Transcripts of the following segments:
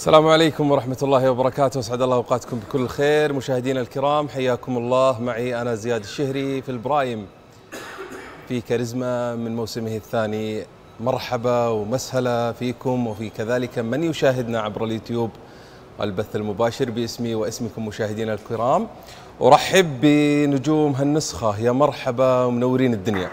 السلام عليكم ورحمة الله وبركاته، أسعد الله أوقاتكم بكل خير. مشاهدينا الكرام حياكم الله، معي أنا زياد الشهري في البرايم في كاريزما من موسمه الثاني. مرحبا ومسهلا فيكم وفي كذلك من يشاهدنا عبر اليوتيوب والبث المباشر باسمي واسمكم مشاهدينا الكرام. أرحب بنجوم هالنسخة، يا مرحبا ومنورين الدنيا.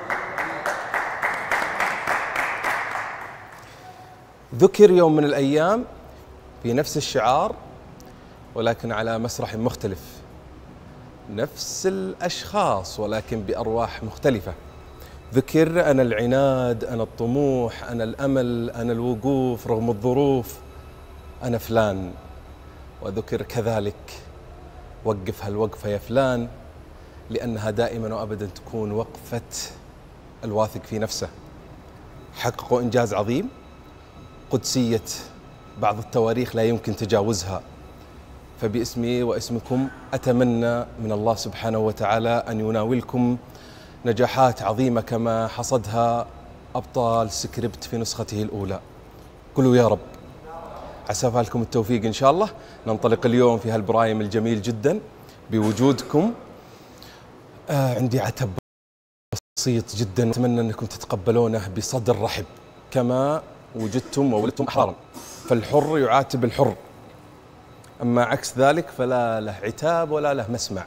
ذكر يوم من الأيام في نفس الشعار ولكن على مسرح مختلف، نفس الأشخاص ولكن بأرواح مختلفة. ذكر أنا العناد، أنا الطموح، أنا الأمل، أنا الوقوف رغم الظروف، أنا فلان. وذكر كذلك وقف هالوقفة يا فلان، لأنها دائما وأبدا تكون وقفة الواثق في نفسه. حققوا إنجاز عظيم، قدسية بعض التواريخ لا يمكن تجاوزها. فباسمي واسمكم أتمنى من الله سبحانه وتعالى أن يناولكم نجاحات عظيمة كما حصدها أبطال سكريبت في نسخته الأولى. قولوا يا رب. عسى لكم التوفيق إن شاء الله. ننطلق اليوم في هالبرايم الجميل جدا بوجودكم. عندي عتب بسيط جدا، أتمنى أنكم تتقبلونه بصدر رحب. كما وجدتم وولدتم أحرارا، فالحر يعاتب الحر، أما عكس ذلك فلا له عتاب ولا له مسمع.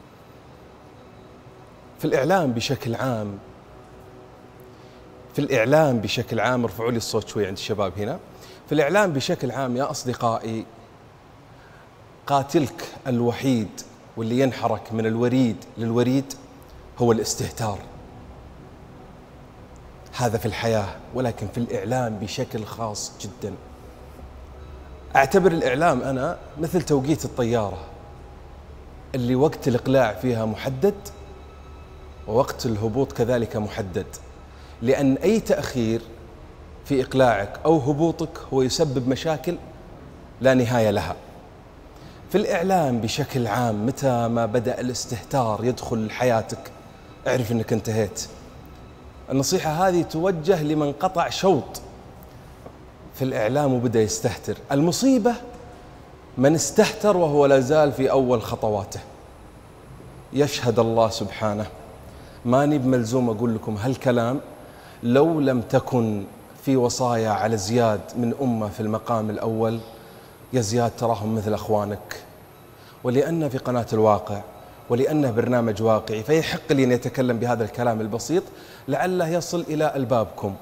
في الإعلام بشكل عام ارفعوا لي الصوت شوي عند الشباب هنا. في الإعلام بشكل عام يا أصدقائي، قاتلك الوحيد واللي ينحرك من الوريد للوريد هو الاستهتار. هذا في الحياة، ولكن في الإعلام بشكل خاص جدا. أعتبر الإعلام أنا مثل توقيت الطيارة اللي وقت الإقلاع فيها محدد ووقت الهبوط كذلك محدد، لأن أي تأخير في إقلاعك أو هبوطك هو يسبب مشاكل لا نهاية لها. في الإعلام بشكل عام متى ما بدأ الاستهتار يدخل حياتك اعرف أنك انتهيت. النصيحة هذه توجه لمن قطع شوط في الإعلام وبدأ يستهتر. المصيبة من استهتر وهو لا زال في أول خطواته. يشهد الله سبحانه، ماني بملزوم أقول لكم هالكلام لو لم تكن في وصايا على زياد من أمة في المقام الأول. يا زياد تراهم مثل أخوانك، ولأن في قناة الواقع ولأنه برنامج واقعي فيحق لي أن يتكلم بهذا الكلام البسيط لعله يصل إلى ألبابكم.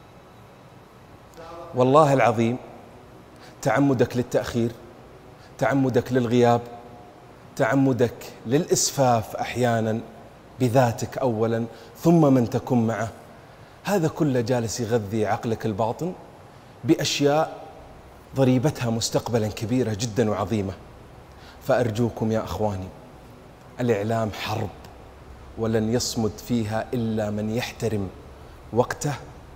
والله العظيم تعمدك للتأخير، تعمدك للغياب، تعمدك للإسفاف أحيانا بذاتك أولا ثم من تكون معه، هذا كله جالس يغذي عقلك الباطن بأشياء ضريبتها مستقبلا كبيرة جدا وعظيمة. فأرجوكم يا أخواني، الإعلام حرب ولن يصمد فيها إلا من يحترم وقته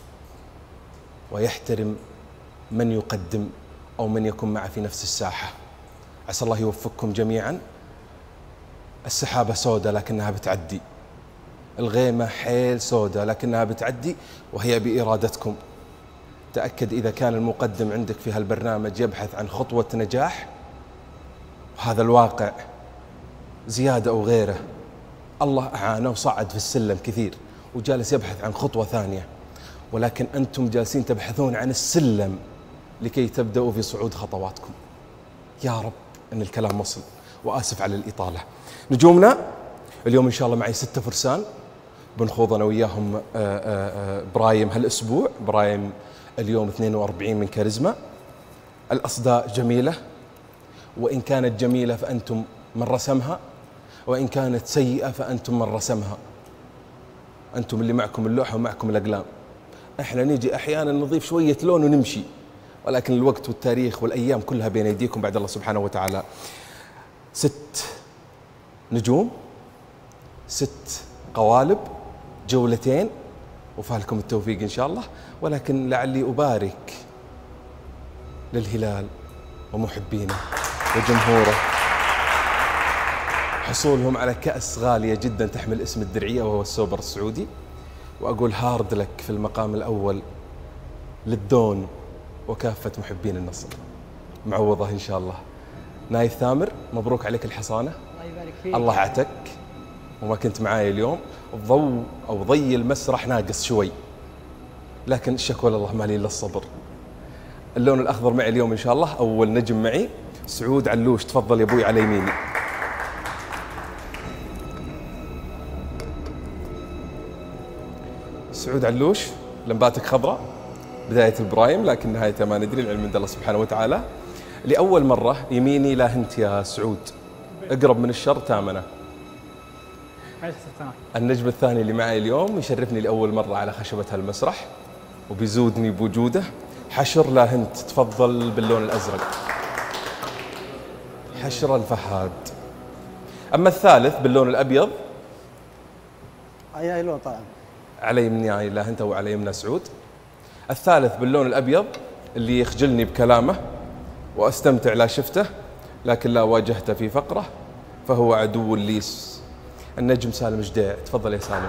ويحترم من يقدم أو من يكون معه في نفس الساحة. عسى الله يوفقكم جميعا. السحابة سودة لكنها بتعدي، الغيمة حيل سودة لكنها بتعدي، وهي بإرادتكم. تأكد إذا كان المقدم عندك في هالبرنامج يبحث عن خطوة نجاح، وهذا الواقع زيادة أو غيره، الله أعانه وصعد في السلم كثير وجالس يبحث عن خطوة ثانية، ولكن أنتم جالسين تبحثون عن السلم لكي تبدأوا في صعود خطواتكم. يا رب أن الكلام وصل، وآسف على الإطالة. نجومنا اليوم إن شاء الله معي 6 فرسان بنخوض أنا وياهم برايم هالأسبوع. برايم اليوم 42 من كاريزما. الأصداء جميلة، وإن كانت جميلة فأنتم من رسمها، وإن كانت سيئة فأنتم من رسمها. أنتم اللي معكم اللوحة ومعكم الأقلام، إحنا نيجي أحيانا نضيف شوية لون ونمشي، ولكن الوقت والتاريخ والأيام كلها بين أيديكم بعد الله سبحانه وتعالى. 6 نجوم، 6 قوالب، جولتين، وفالكم التوفيق إن شاء الله. ولكن لعلي أبارك للهلال ومحبينه وجمهوره حصولهم على كأس غالية جدا تحمل اسم الدرعية وهو السوبر السعودي. وأقول هارد لك في المقام الأول للدون وكافة محبين النصر. معوضة إن شاء الله. نايف ثامر، مبروك عليك الحصانة. الله يبارك فيك. الله عتك وما كنت معاي اليوم. الضوء أو ضي المسرح ناقص شوي، لكن الشكوى لله ما لي إلا الصبر. اللون الأخضر معي اليوم إن شاء الله. أول نجم معي سعود علوش، تفضل يا أبوي على يميني. سعود علوش، لمباتك خضراء، بداية البرايم لكن نهايتها ما ندري، العلم عند الله سبحانه وتعالى. لأول مرة يميني لا هنت يا سعود، اقرب من الشر تامنه. النجم الثاني اللي معي اليوم يشرفني لأول مرة على خشبة هالمسرح وبيزودني بوجوده، حشر لا هنت، تفضل باللون الأزرق. حشر الفهاد. أما الثالث باللون الأبيض، أي لون طبعا على يمني لا هنت وعلى يمنى سعود. الثالث باللون الأبيض اللي يخجلني بكلامه وأستمتع لا شفته لكن لا واجهته في فقره فهو عدو الليس. النجم سالم جديع، تفضل يا سالم.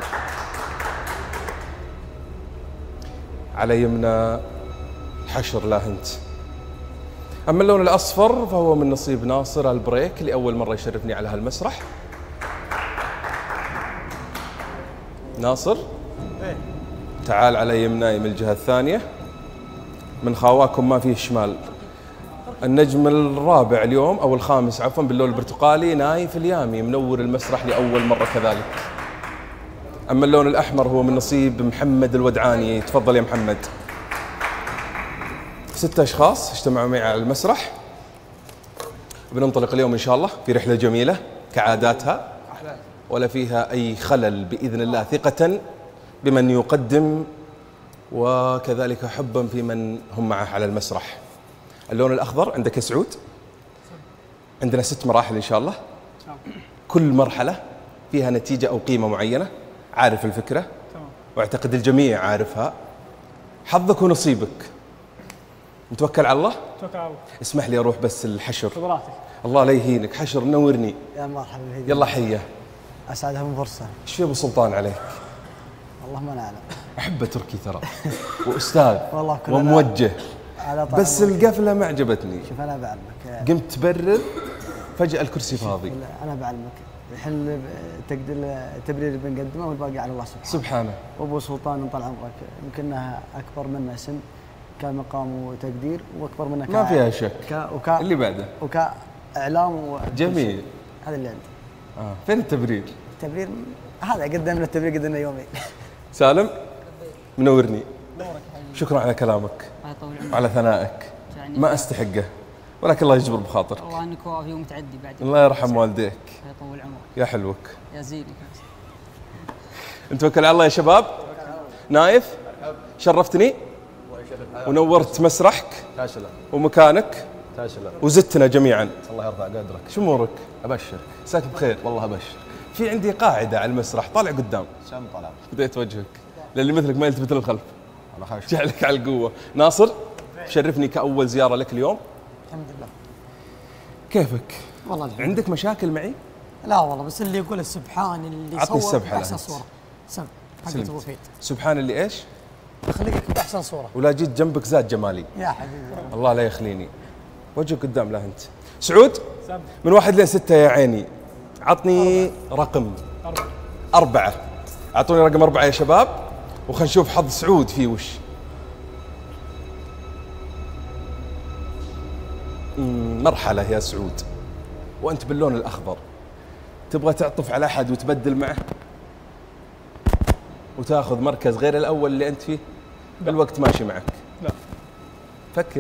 على يمنى حشر لا هنت. أما اللون الأصفر فهو من نصيب ناصر البريك، لأول مرة يشرفني على هالمسرح. ناصر تعال على يمناي من الجهة الثانية، من خواكم ما فيه شمال. النجم الرابع اليوم أو الخامس عفوا باللون البرتقالي نايف اليامي، منور المسرح لأول مرة كذلك. أما اللون الأحمر هو من نصيب محمد الودعاني، تفضل يا محمد. 6 أشخاص اجتمعوا معي على المسرح. بننطلق اليوم إن شاء الله في رحلة جميلة كعاداتها ولا فيها أي خلل بإذن الله، ثقة بمن يقدم وكذلك حبا في من هم معه على المسرح. اللون الأخضر عندك يا سعود. عندنا 6 مراحل إن شاء الله، كل مرحلة فيها نتيجة أو قيمة معينة. عارف الفكرة؟ واعتقد الجميع عارفها. حظك ونصيبك، نتوكل على الله. توكل على الله. اسمح لي أروح بس الحشر. قدراتك. الله لا يهينك، حشر نورني. يا مرحبا بك. يلا حيه. أسعدها من فرصة. ايش في أبو سلطان عليك؟ والله ما نعلم. أحبه تركي ترى، وأستاذ والله كلنا وموجه، على طعم بس القفلة ما عجبتني. شوف أنا بعلمك. قمت تبرر فجأة الكرسي فاضي. أنا بعلمك الحين تقدر تبرير بنقدمه والباقي على الله سبحانه. وأبو سلطان طال عمرك يمكنها أكبر منا سن كمقام وتقدير، وأكبر منا ما فيها شك. اللي بعده وكإعلام جميل. هذا اللي عندي. فين التبرير؟ التبرير هذا قدمنا التبرير قدمنا يومين. سالم منورني. شكرا على كلامك وعلى ثنائك، ما استحقه ولكن الله يجبر بخاطرك. والله انك وافي ومتعدي بعد. الله يرحم والديك. الله يطول عمرك. يا حلوك يا زينك. نتوكل على الله يا شباب. نايف شرفتني ونورت مسرحك ومكانك وزدتنا جميعا. الله يرفع قدرك. شو امورك؟ ابشرك. مساك بخير. والله ابشر. في عندي قاعده على المسرح، طالع قدام. سم طلع. بديت وجهك للي مثلك ما يلتفت للخلف. انا خايف. جعلك على القوه. ناصر شرفني كاول زياره لك اليوم. الحمد لله. كيفك؟ والله الحمد. عندك مشاكل معي؟ لا والله، بس اللي يقول السبحان اللي عطني صور السبحة احسن الآن. صوره. سب حق سلمت. ابو فهد. سبحان اللي ايش؟ خليك باحسن صوره. ولا جيت جنبك زاد جمالي. يا حبيبي. الله لا يخليني. وجهك قدام لا انت. سعود من 1 ل 6 يا عيني. عطني رقم 4. اعطوني رقم 4 يا شباب وخلينا نشوف حظ سعود فيه وش. مرحلة يا سعود وأنت باللون الأخضر، تبغى تعطف على أحد وتبدل معه وتاخذ مركز غير الأول اللي أنت فيه؟ لا. الوقت ماشي معك. لا. فكر.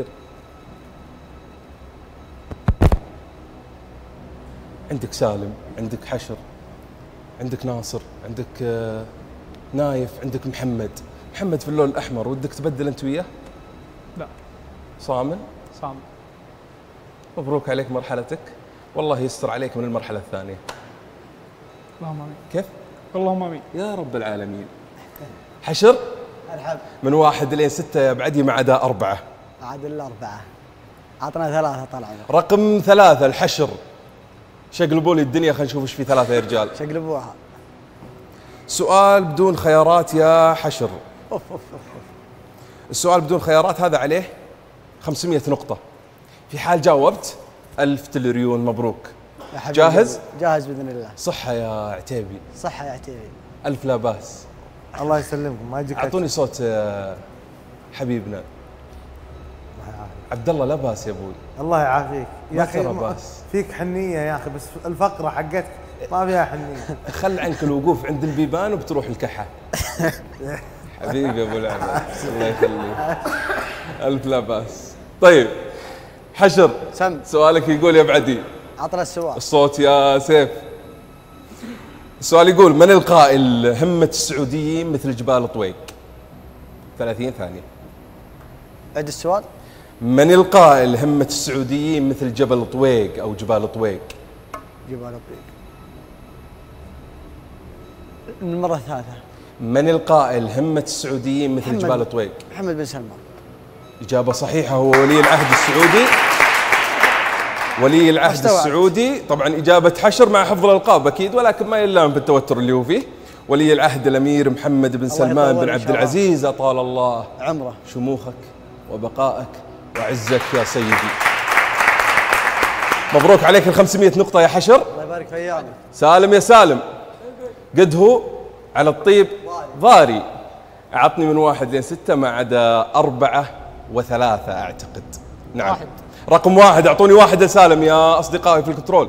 عندك سالم، عندك حشر، عندك ناصر، عندك نايف، عندك محمد. محمد في اللون الأحمر، ودك تبدل أنت وياه؟ لا. صامل؟ صامل. مبروك عليك مرحلتك، والله يستر عليك من المرحلة الثانية. اللهم امين. كيف؟ اللهم امين. يا رب العالمين. حشر الحب من 1 ل 6 يا بعدي ما عدا 4. عاد الأربعة. عطنا 3 طال عمرك. رقم 3 الحشر. شقلبوا لي الدنيا خلينا نشوف ايش في 3 يا رجال. شقلبوها. سؤال بدون خيارات يا حشر. أوف أوف أوف. السؤال بدون خيارات هذا عليه 500 نقطة. في حال جاوبت 1000 تلريون مبروك. يا حبيبي جاهز؟ جاهز باذن الله. صحة يا عتيبي. صحه يا عتيبي. 1000 لا باس. الله يسلمكم ما يجيك اعطوني صوت حبيبنا عبد الله. لا باس يا ابوي. الله يعافيك يا اخي. لا باس. فيك حنيه يا اخي، بس الفقره حقتك ما فيها حنيه. خل عنك الوقوف عند البيبان وبتروح الكحة. حبيبي يا ابو العباس الله يخليك. 1000 لا باس. طيب حشر، سم. سؤالك يقول يا بعدي. عطنا السؤال. الصوت يا سيف. السؤال يقول: من القائل همة السعوديين مثل جبال طويق؟ 30 ثانية. عد السؤال. من القائل همة السعوديين مثل جبل طويق أو جبال طويق؟ جبال الطريق. المره الثالثه. من القائل همة السعوديين مثل محمد. جبال طويق؟ محمد بن سلمان. إجابة صحيحة، هو ولي العهد السعودي. ولي العهد استوعبت. السعودي. طبعا إجابة حشر مع حفظ الألقاب أكيد، ولكن ما يلام بالتوتر اللي هو فيه. ولي العهد الأمير محمد بن سلمان يطول بن إن عبد شاء الله. العزيز أطال الله عمره. شموخك وبقائك وعزك يا سيدي. مبروك عليك 500 نقطة يا حشر. الله يبارك في ايامك. سالم يا سالم، قد هو على الطيب ضاري. أعطني من 1 لين 6 ما عدا 4 و3 أعتقد. نعم. 1. رقم 1. أعطوني 1 يا سالم يا أصدقائي في الكنترول.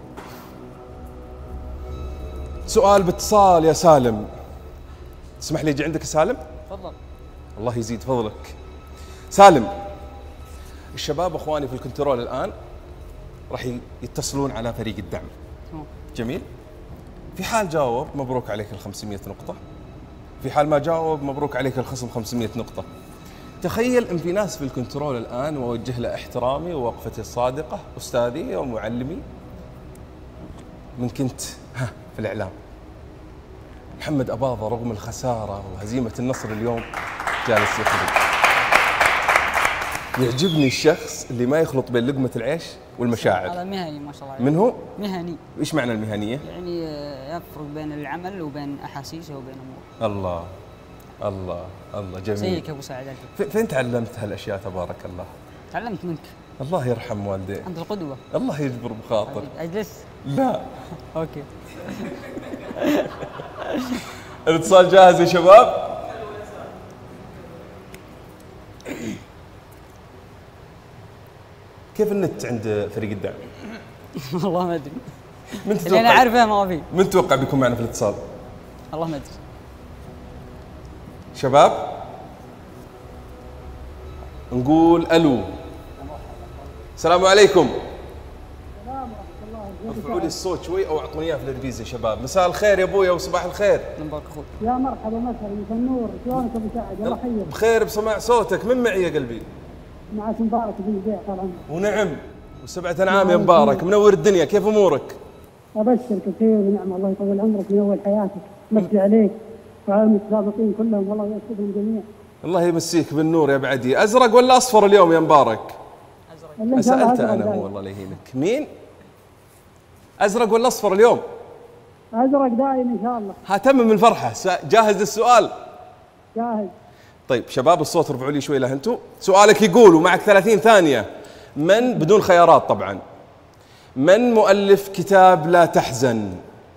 سؤال باتصال يا سالم. تسمح لي يجي عندك يا سالم؟ تفضل. الله يزيد فضلك. سالم، الشباب اخواني في الكنترول الان راح يتصلون على فريق الدعم. جميل. في حال جاوب مبروك عليك 500 نقطة. في حال ما جاوب مبروك عليك الخصم 500 نقطة. تخيل ان في ناس في الكنترول الان واوجه له احترامي ووقفتي الصادقة، استاذي ومعلمي من كنت في الاعلام، محمد أباظة، رغم الخسارة وهزيمة النصر اليوم جالس يخرج. يعجبني الشخص اللي ما يخلط بين لقمة العيش والمشاعر. هذا مهني ما شاء الله. من هو؟ مهني. ايش معنى المهنية؟ يعني يفرق بين العمل وبين احاسيسه وبين اموره. الله الله الله، جميل. زيك يا ابو سعد. فين تعلمت هالاشياء تبارك الله؟ تعلمت منك. الله يرحم والديك. انت القدوه. الله يجبر بخاطر. اجلس. لا. اوكي. الاتصال جاهز يا شباب؟ كيف النت عند فريق الدعم؟ والله ما ادري. من اللي انا تتوقع؟ اعرفه ما في. من تتوقع بيكون معنا في الاتصال؟ والله ما ادري. شباب نقول الو. السلام عليكم. ارفعوا لي الصوت شوي او اعطوني اياه في الانجليزي يا شباب. مساء الخير يا ابويا وصباح الخير. نبارك اخوي. يا مرحبا مسهلا مساء النور، شلونك ابو سعد؟ الله يحييك. بخير بسماع صوتك. من معي يا قلبي؟ معك مبارك بن البيع طال عمرك. ونعم وسبعة أنعام يا مبارك. منور الدنيا، كيف امورك؟ ابشرك بخير ونعمه، الله يطول عمرك وينور حياتك، مسي عليك وعلى المتسابقين كلهم، والله يوفقهم جميعا. الله يمسيك بالنور يا بعدي. ازرق ولا اصفر اليوم يا مبارك؟ اللي إن شاء الله سالت أزرق انا، دايم. هو والله لا يهينك. مين؟ ازرق ولا اصفر اليوم؟ ازرق دايم ان شاء الله. هتمم الفرحه. جاهز للسؤال؟ جاهز. طيب شباب الصوت ارفعوا لي شوي له انتم. سؤالك يقول ومعك 30 ثانيه. من، بدون خيارات طبعا، من مؤلف كتاب لا تحزن؟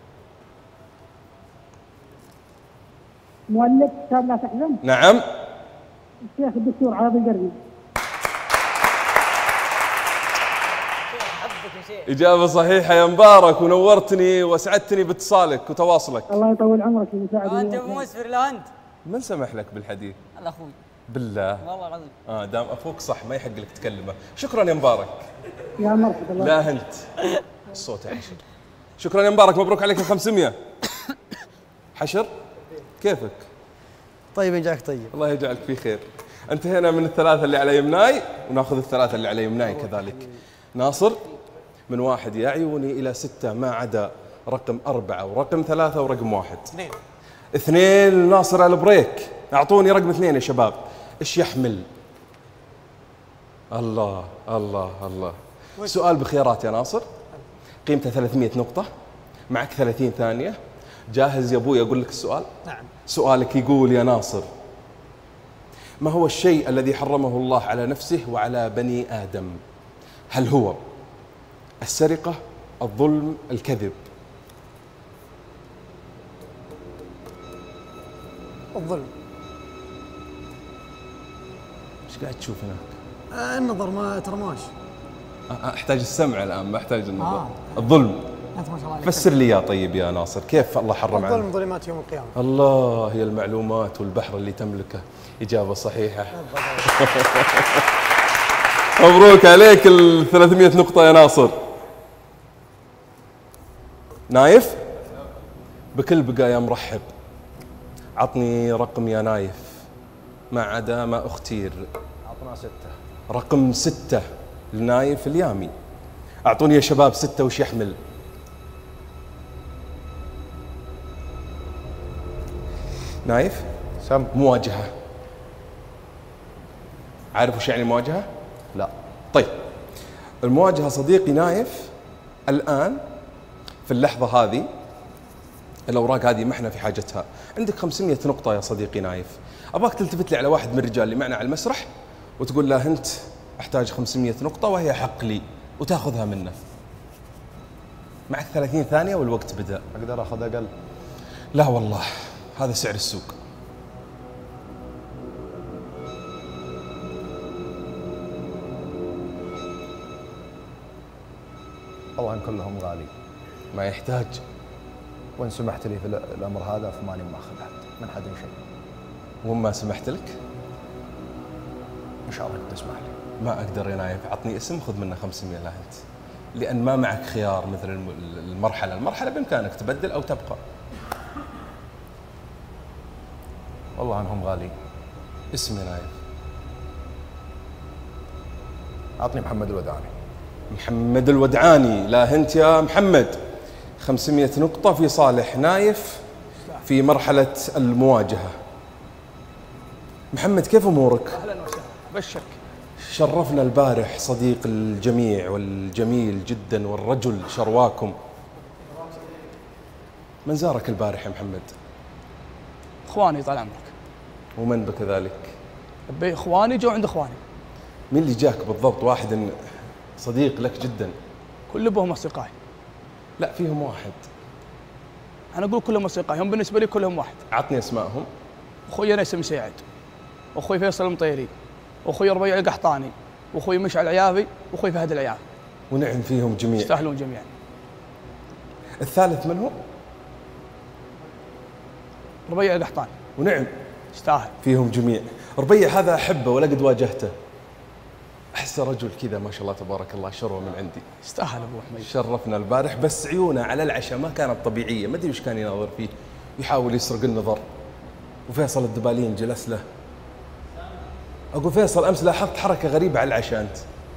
مؤلف كتاب لا تحزن. نعم. الشيخ الدكتور عربي القرني. إجابة صحيحة يا مبارك، ونورتني وأسعدتني باتصالك وتواصلك. الله يطول عمرك يا مساعد. انت ابو مسفر لا انت. من سمح لك بالحديث؟ هذا اخوي. بالله. والله العظيم. دام أخوك صح ما يحق لك تكلمه. شكرا يا مبارك. يا مرحبا. الله لا أنت الصوت يا حشر. شكرا يا مبارك، مبروك عليك 500. حشر كيفك؟ طيب جاك طيب. الله يجعلك في خير. انتهينا من الثلاثة اللي على يمناي، وناخذ الثلاثة اللي على يمناي كذلك. ناصر، من 1 يا عيوني إلى 6 ما عدا رقم 4 ورقم 3 ورقم 1. 2 ناصر على البريك. أعطوني رقم 2 يا شباب. إيش يحمل؟ الله الله الله. سؤال بخيارات يا ناصر، قيمته 300 نقطة، معك 30 ثانية. جاهز يا أبوي أقول لك السؤال؟ نعم. سؤالك يقول يا ناصر: ما هو الشيء الذي حرمه الله على نفسه وعلى بني آدم؟ هل هو السرقة، الظلم، الكذب؟ الظلم. ايش قاعد تشوف هناك؟ النظر ما ترماش. احتاج السمع الان، ما احتاج النظر. الظلم. انت ما شاء الله عليك. فسر لي يا طيب يا ناصر، كيف الله حرم عنه؟ الظلم ظلمات يوم القيامة. الله، هي المعلومات والبحر اللي تملكه. إجابة صحيحة. مبروك عليك ال 300 نقطة يا ناصر. نايف بكل بقى يا مرحب، عطني رقم يا نايف ما عدا ما اختير. عطنا 6. رقم 6 لنايف اليامي. اعطوني يا شباب 6 وش يحمل؟ نايف سم. مواجهة. عارف وش يعني مواجهة؟ لا. طيب المواجهة صديقي نايف الآن في اللحظة هذه، الأوراق هذه ما احنا في حاجتها. عندك 500 نقطة يا صديقي نايف. أباك تلتفت لي على واحد من الرجال اللي معنا على المسرح وتقول له أنت أحتاج 500 نقطة وهي حق لي، وتاخذها منه. معك 30 ثانية والوقت بدأ. اقدر اخذ اقل؟ لا والله، هذا سعر السوق. طبعا كلهم غالي، ما يحتاج. وان سمحت لي في الامر هذا فماني ماخذ حد من حد شيء. وما سمحت لك ان شاء الله تسمح لي. ما اقدر يا نايف. عطني اسم خذ منه 500 لا انت، لان ما معك خيار مثل المرحله بامكانك تبدل او تبقى. والله انهم غاليين. اسم يا نايف. عطني محمد الوداني. محمد الودعاني. لا انت يا محمد. 500 نقطة في صالح نايف في مرحلة المواجهة. محمد كيف امورك؟ اهلا وسهلا، بشرك. شرفنا البارح صديق الجميع والجميل جدا والرجل شرواكم. من زارك البارح يا محمد؟ اخواني طال عمرك. ومن بكذلك؟ اخواني جو عند اخواني. مين اللي جاك بالضبط؟ واحد صديق لك جدا؟ كل بهم اصدقائي. لا فيهم واحد. انا اقول كلهم اصدقائي، هم بالنسبه لي كلهم واحد. عطني اسمائهم. اخوي انس مسيعد، واخوي فيصل المطيري، واخوي ربيع القحطاني، واخوي مشعل العيافي، واخوي فهد العيافي. ونعم فيهم جميع. يستاهلون جميعا. الثالث من هو؟ ربيع القحطاني. ونعم يستاهل فيهم جميع. ربيع هذا احبه ولا قد واجهته. احسه رجل كذا ما شاء الله تبارك الله، شروه من عندي. يستاهل ابو حميد. شرفنا البارح، بس عيونه على العشاء ما كانت طبيعيه، ما ادري وش كان يناظر فيه، يحاول يسرق النظر. وفيصل الدبالين جلس له. اقول فيصل امس لاحظت حركه غريبه على العشاء انت.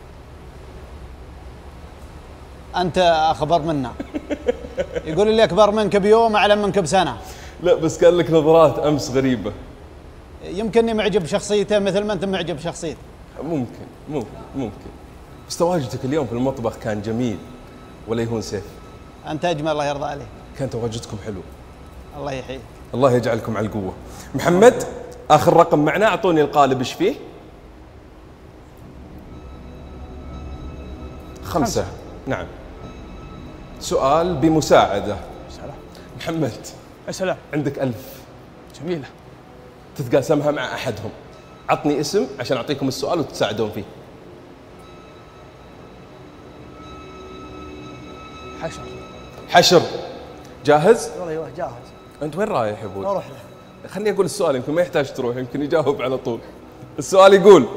انت اخبر منا. يقول لي اكبر منك بيوم اعلم منك بسنه. لا بس كان لك نظرات امس غريبه. يمكنني معجب بشخصيته مثل ما انت معجب بشخصيته. ممكن بس تواجدك اليوم في المطبخ كان جميل ولا يهون سيف. انت اجمل الله يرضى عليك. كان تواجدكم حلو. الله يحييك. الله يجعلكم على القوه. محمد اخر رقم معنا، اعطوني القالب ايش فيه؟ 5. نعم. سؤال بمساعده. سلام. محمد يا سلام. عندك 1000 جميلة. تتقاسمها مع احدهم. عطني اسم عشان اعطيكم السؤال وتساعدون فيه. حشر. جاهز؟ ايوه جاهز. انت وين رايح يا ابوي؟ اروح له. خليني اقول السؤال يمكن ما يحتاج تروح، يمكن يجاوب على طول. السؤال يقول: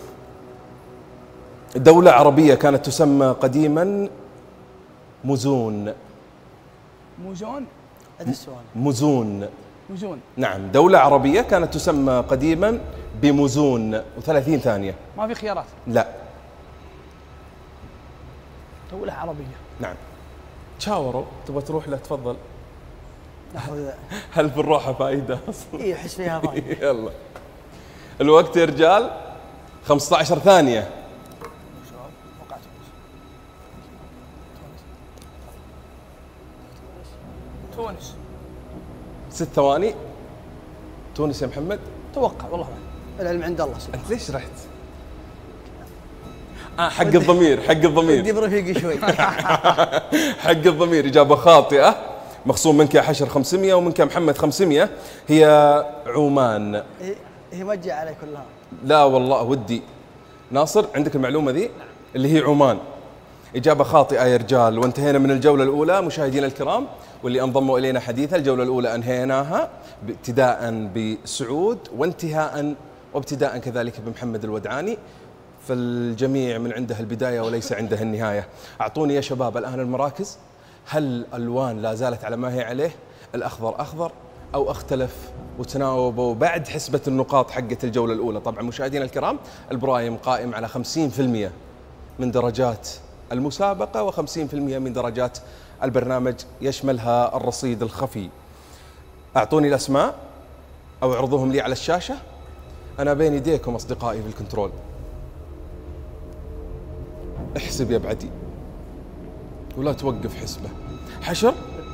دولة عربية كانت تسمى قديما مزون. موزون. هذا السؤال. مزون. موزون. نعم، دولة عربية كانت تسمى قديما بمزون. و30 ثانية. ما في خيارات. لا. دولة عربية. نعم. تشاوروا، تبغى تروح له تفضل. ناخذ. هل في الروحة فائدة أصلا؟ اي احس فيها فائده. يلا. الوقت يا رجال 15 ثانية. تونس. 6 ثواني. تونس يا محمد؟ توقع والله. العلم عند الله أنت ليش رحت؟ حق الضمير، حق الضمير. ودي برفيقي شوي. حق الضمير. إجابة خاطئة، مخصوم منك يا حشر 500 ومنك يا محمد 500. هي عمان. هي ما تجي علي كلها. لا والله ودي. ناصر عندك المعلومة ذي اللي هي عمان. إجابة خاطئة يا رجال. وانتهينا من الجولة الأولى مشاهدينا الكرام واللي انضموا إلينا حديثا. الجولة الأولى أنهيناها ابتداء بسعود وابتداء كذلك بمحمد الودعاني، فالجميع من عنده البداية وليس عنده النهاية. أعطوني يا شباب الآن المراكز. هل الألوان لا زالت على ما هي عليه؟ الأخضر أخضر أو اختلف وتناوبوا بعد حسبة النقاط حقة الجولة الأولى؟ طبعا مشاهدينا الكرام البرايم قائم على 50% من درجات المسابقة و50% من درجات البرنامج يشملها الرصيد الخفي. أعطوني الأسماء أو اعرضوهم لي على الشاشة. أنا بين يديكم أصدقائي في الكنترول. احسب يا بعدي ولا توقف حسبة. حشر،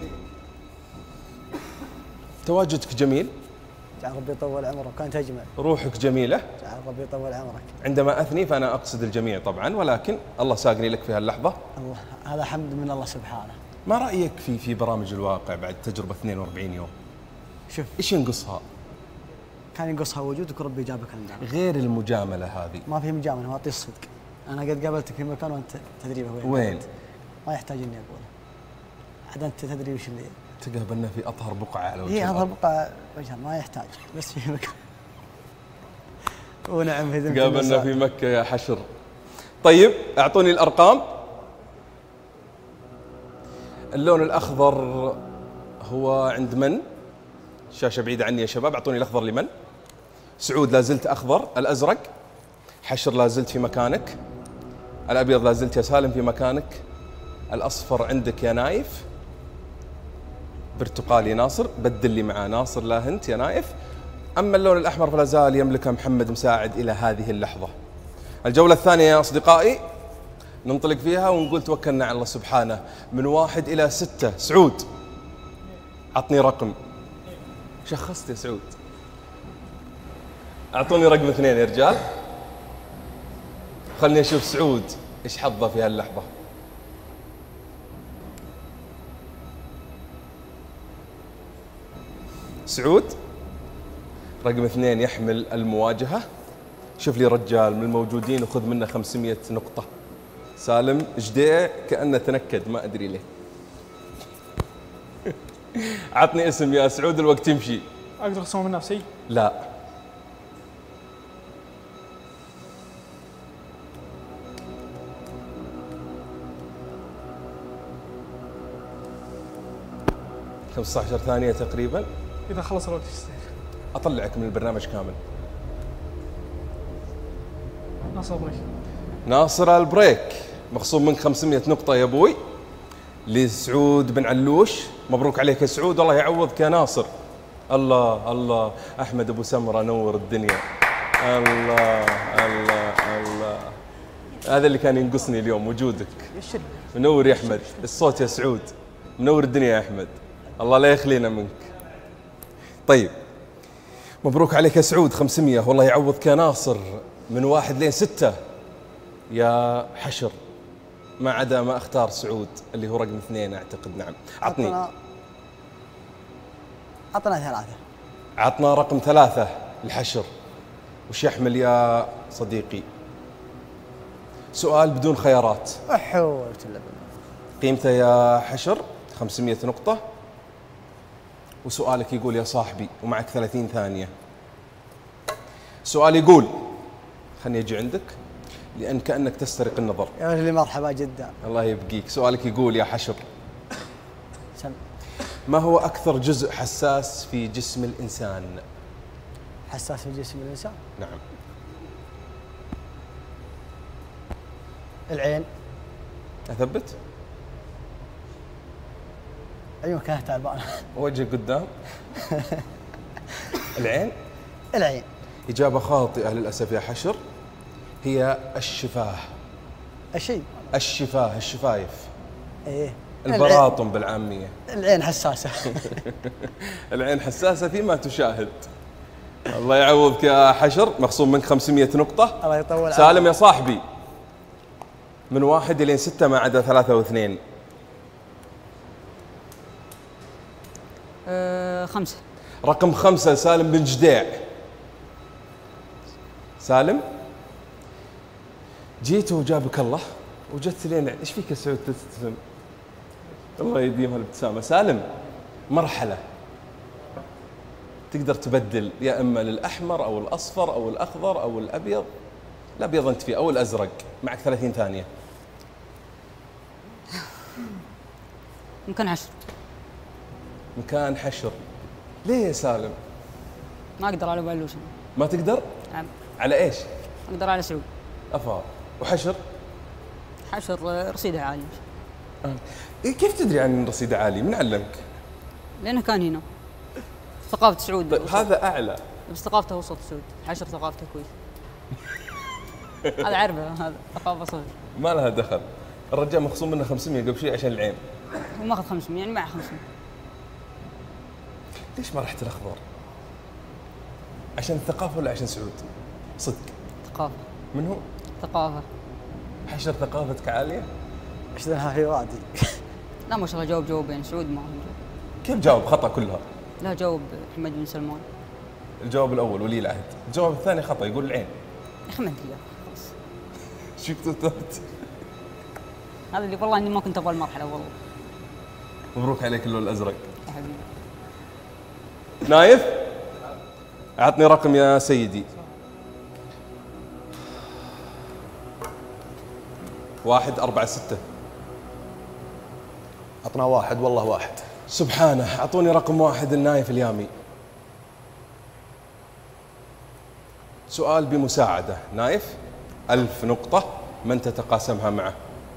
تواجدك جميل، جعل ربي يطول عمرك، كانت أجمل. روحك جميلة، جعل ربي يطول عمرك. عندما أثني فأنا أقصد الجميع طبعا، ولكن الله ساقني لك في هاللحظة. الله، هذا حمد من الله سبحانه. ما رأيك في برامج الواقع بعد تجربة 42 يوم؟ شوف إيش ينقصها؟ كان ينقصها وجودك وربي جابك عندنا. غير المجاملة هذه. ما في مجامله، ما أعطي الصدق. أنا قد قابلتك في مكان وأنت تدري وين؟ ما يحتاج إني أقوله. عاد أنت تدري وش اللي تقابلنا في أطهر بقعة على وجه هي الأرض. أظهر بقعة وجه، ما يحتاج، بس في مكان. ونعم هزمت قابلنا في مكة يا حشر. طيب أعطوني الأرقام. اللون الأخضر هو عند من؟ الشاشة بعيدة عني يا شباب. أعطوني الأخضر لمن؟ سعود لا زلت أخضر. الأزرق؟ حشر لا زلت في مكانك. الأبيض لا زلت يا سالم في مكانك. الأصفر عندك يا نايف. برتقالي ناصر، بدل لي مع ناصر لا هنت يا نايف. أما اللون الأحمر فلا زال يملكه محمد مساعد إلى هذه اللحظة. الجولة الثانية يا أصدقائي ننطلق فيها ونقول توكلنا على الله سبحانه. من 1 إلى 6. سعود عطني رقم. شخصت يا سعود. أعطوني رقم 2 يا رجال. خلني أشوف سعود إيش حظه في هاللحظة. سعود رقم 2 يحمل المواجهة. شوف لي رجال من الموجودين وخذ منه 500 نقطة. سالم جديع كأنه تنكد ما أدري ليه. عطني اسم يا سعود الوقت يمشي. اقدر اخصمه من نفسي؟ لا. خمسة 15 ثانية تقريبا. اذا خلص الوقت يصير أطلعك من البرنامج كامل. ناصر بريك. ناصر البريك مخصوم منك 500 نقطة يا ابوي. لسعود بن علوش مبروك عليك يا سعود، الله يعوضك يا ناصر. الله الله أحمد أبو سمرة نور الدنيا. الله الله الله، هذا اللي كان ينقصني اليوم وجودك. منور يا أحمد، الصوت يا سعود منور الدنيا يا أحمد، الله لا يخلينا منك. طيب مبروك عليك يا سعود 500 والله يعوضك يا ناصر. من 1 لين 6 يا حشر ما عدا ما اختار سعود اللي هو رقم 2 اعتقد. نعم عطني. عطنا 3. عطنا رقم 3 الحشر. وش يحمل يا صديقي؟ سؤال بدون خيارات. قيمته يا حشر 500 نقطة. وسؤالك يقول يا صاحبي ومعك 30 ثانية. سؤال يقول، خلني أجي عندك لأن كأنك تسترق النظر. يا رجلي مرحبا جدا. الله يبقيك. سؤالك يقول يا حشر، سم. ما هو أكثر جزء حساس في جسم الإنسان؟ حساس في جسم الإنسان؟ نعم. العين. أثبت؟ أيوة كانت تعبانة. وجه قدام. العين؟ العين. إجابة خاطئة للأسف يا حشر، هي الشفاه. الشيء؟ الشفاه، الشفايف. إيه. البراطم بالعامية. العين حساسة. العين حساسة فيما تشاهد. الله يعوضك يا حشر، مخصوم منك 500 نقطة. الله يطول. سالم يا صاحبي من 1 إلى 6 ما عدا 3 و2. 5. رقم 5 سالم بن جديع. سالم جيت وجابك الله وجدت لين ايش فيك يا سعود تبتسم؟ الله يديم هالابتسامه. سالم مرحله تقدر تبدل يا اما للاحمر او الاصفر او الاخضر او الابيض. الابيض انت فيه او الازرق. معك 30 ثانيه. ممكن 10. مكان حشر. ليه يا سالم؟ ما اقدر على بالوشن. ما تقدر؟ نعم. على ايش؟ اقدر على سعود. افا وحشر؟ حشر رصيده عالي. إيه كيف تدري عن رصيد عالي؟ من علمك؟ لانه كان هنا. ثقافة سعود. طيب هذا اعلى. بس ثقافته وسط سعود. حشر ثقافته كويس. هذا عربه، هذا ثقافة صغير. ما لها دخل. الرجال مخصوم منه 500 قبل شيء عشان العين. هو ماخذ 500 يعني معه 500. ليش ما رحت الاخضر؟ عشان الثقافه ولا عشان سعود؟ صدق. ثقافة. من هو؟ ثقافة. حشر ثقافتك عاليه؟ اشتغلها في وادي. لا ما شاء الله جاوبين سعود ما هو جاوب. كيف جاوب خطا كلها؟ لا جاوب محمد بن سلمان. الجواب الاول ولي العهد، الجواب الثاني خطا يقول العين. يا اخي ما ادري خلاص. شو كتبت؟ هذا اللي والله اني ما كنت ابغى المرحلة والله. مبروك عليك اللون الازرق. يا حبيبي. نايف اعطني رقم يا سيدي. 1 4 6. عطنا 1 والله 1. سبحانه. اعطوني رقم 1 النايف اليامي. سؤال بمساعدة. نايف 1000 نقطة من تتقاسمها معه؟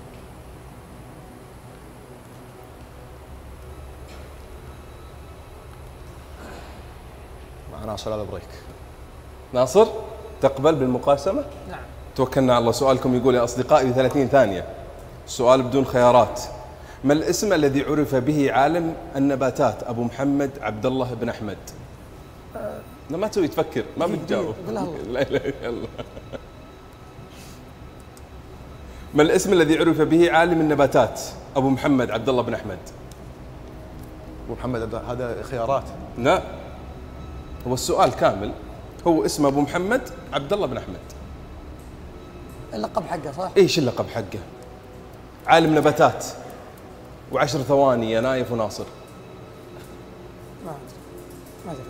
مع ناصر على بريك. ناصر تقبل بالمقاسمة؟ نعم. توكلنا على الله. سؤالكم يقول يا أصدقائي 30 ثانية. السؤال بدون خيارات. ما الاسم الذي عرف به عالم النباتات أبو محمد عبد الله بن أحمد؟ لا ما تسوي تفكر ما بتجاوب. لا اله الا الله. ما الاسم الذي عرف به عالم النباتات ابو محمد عبد الله بن احمد؟ ابو محمد هذا خيارات. لا هو السؤال كامل. هو اسمه ابو محمد عبد الله بن احمد. اللقب حقه صح؟ ايش اللقب حقه؟ عالم نباتات. و10 ثواني يا نايف وناصر. ما ادري ما ادري.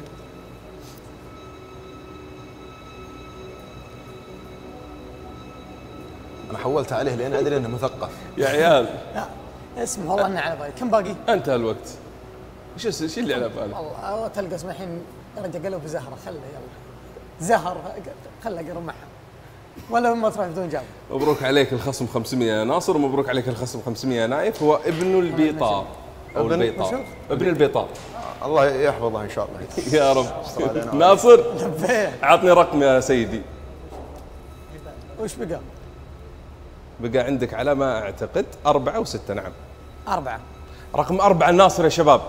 انا حولت عليه لان ادري انه مثقف. يا عيال لا اسمه والله انه على بالي. كم باقي؟ انتهى الوقت. ايش اللي على بالك؟ والله تلقى اسمه الحين رجع قلب زهره خله يلا. زهر خله اقرب معها. ولا ما تروح بدون جواب. مبروك عليك الخصم 500 يا ناصر ومبروك عليك الخصم 500 يا نايف. هو ابن البيطار او البيطار. ابن البيطار. الله يحفظه ان شاء الله. يا رب. ناصر لبيت. اعطني رقم يا سيدي. وش بقى؟ بقى عندك على ما اعتقد 4 و6. نعم 4. رقم 4 الناصر يا شباب.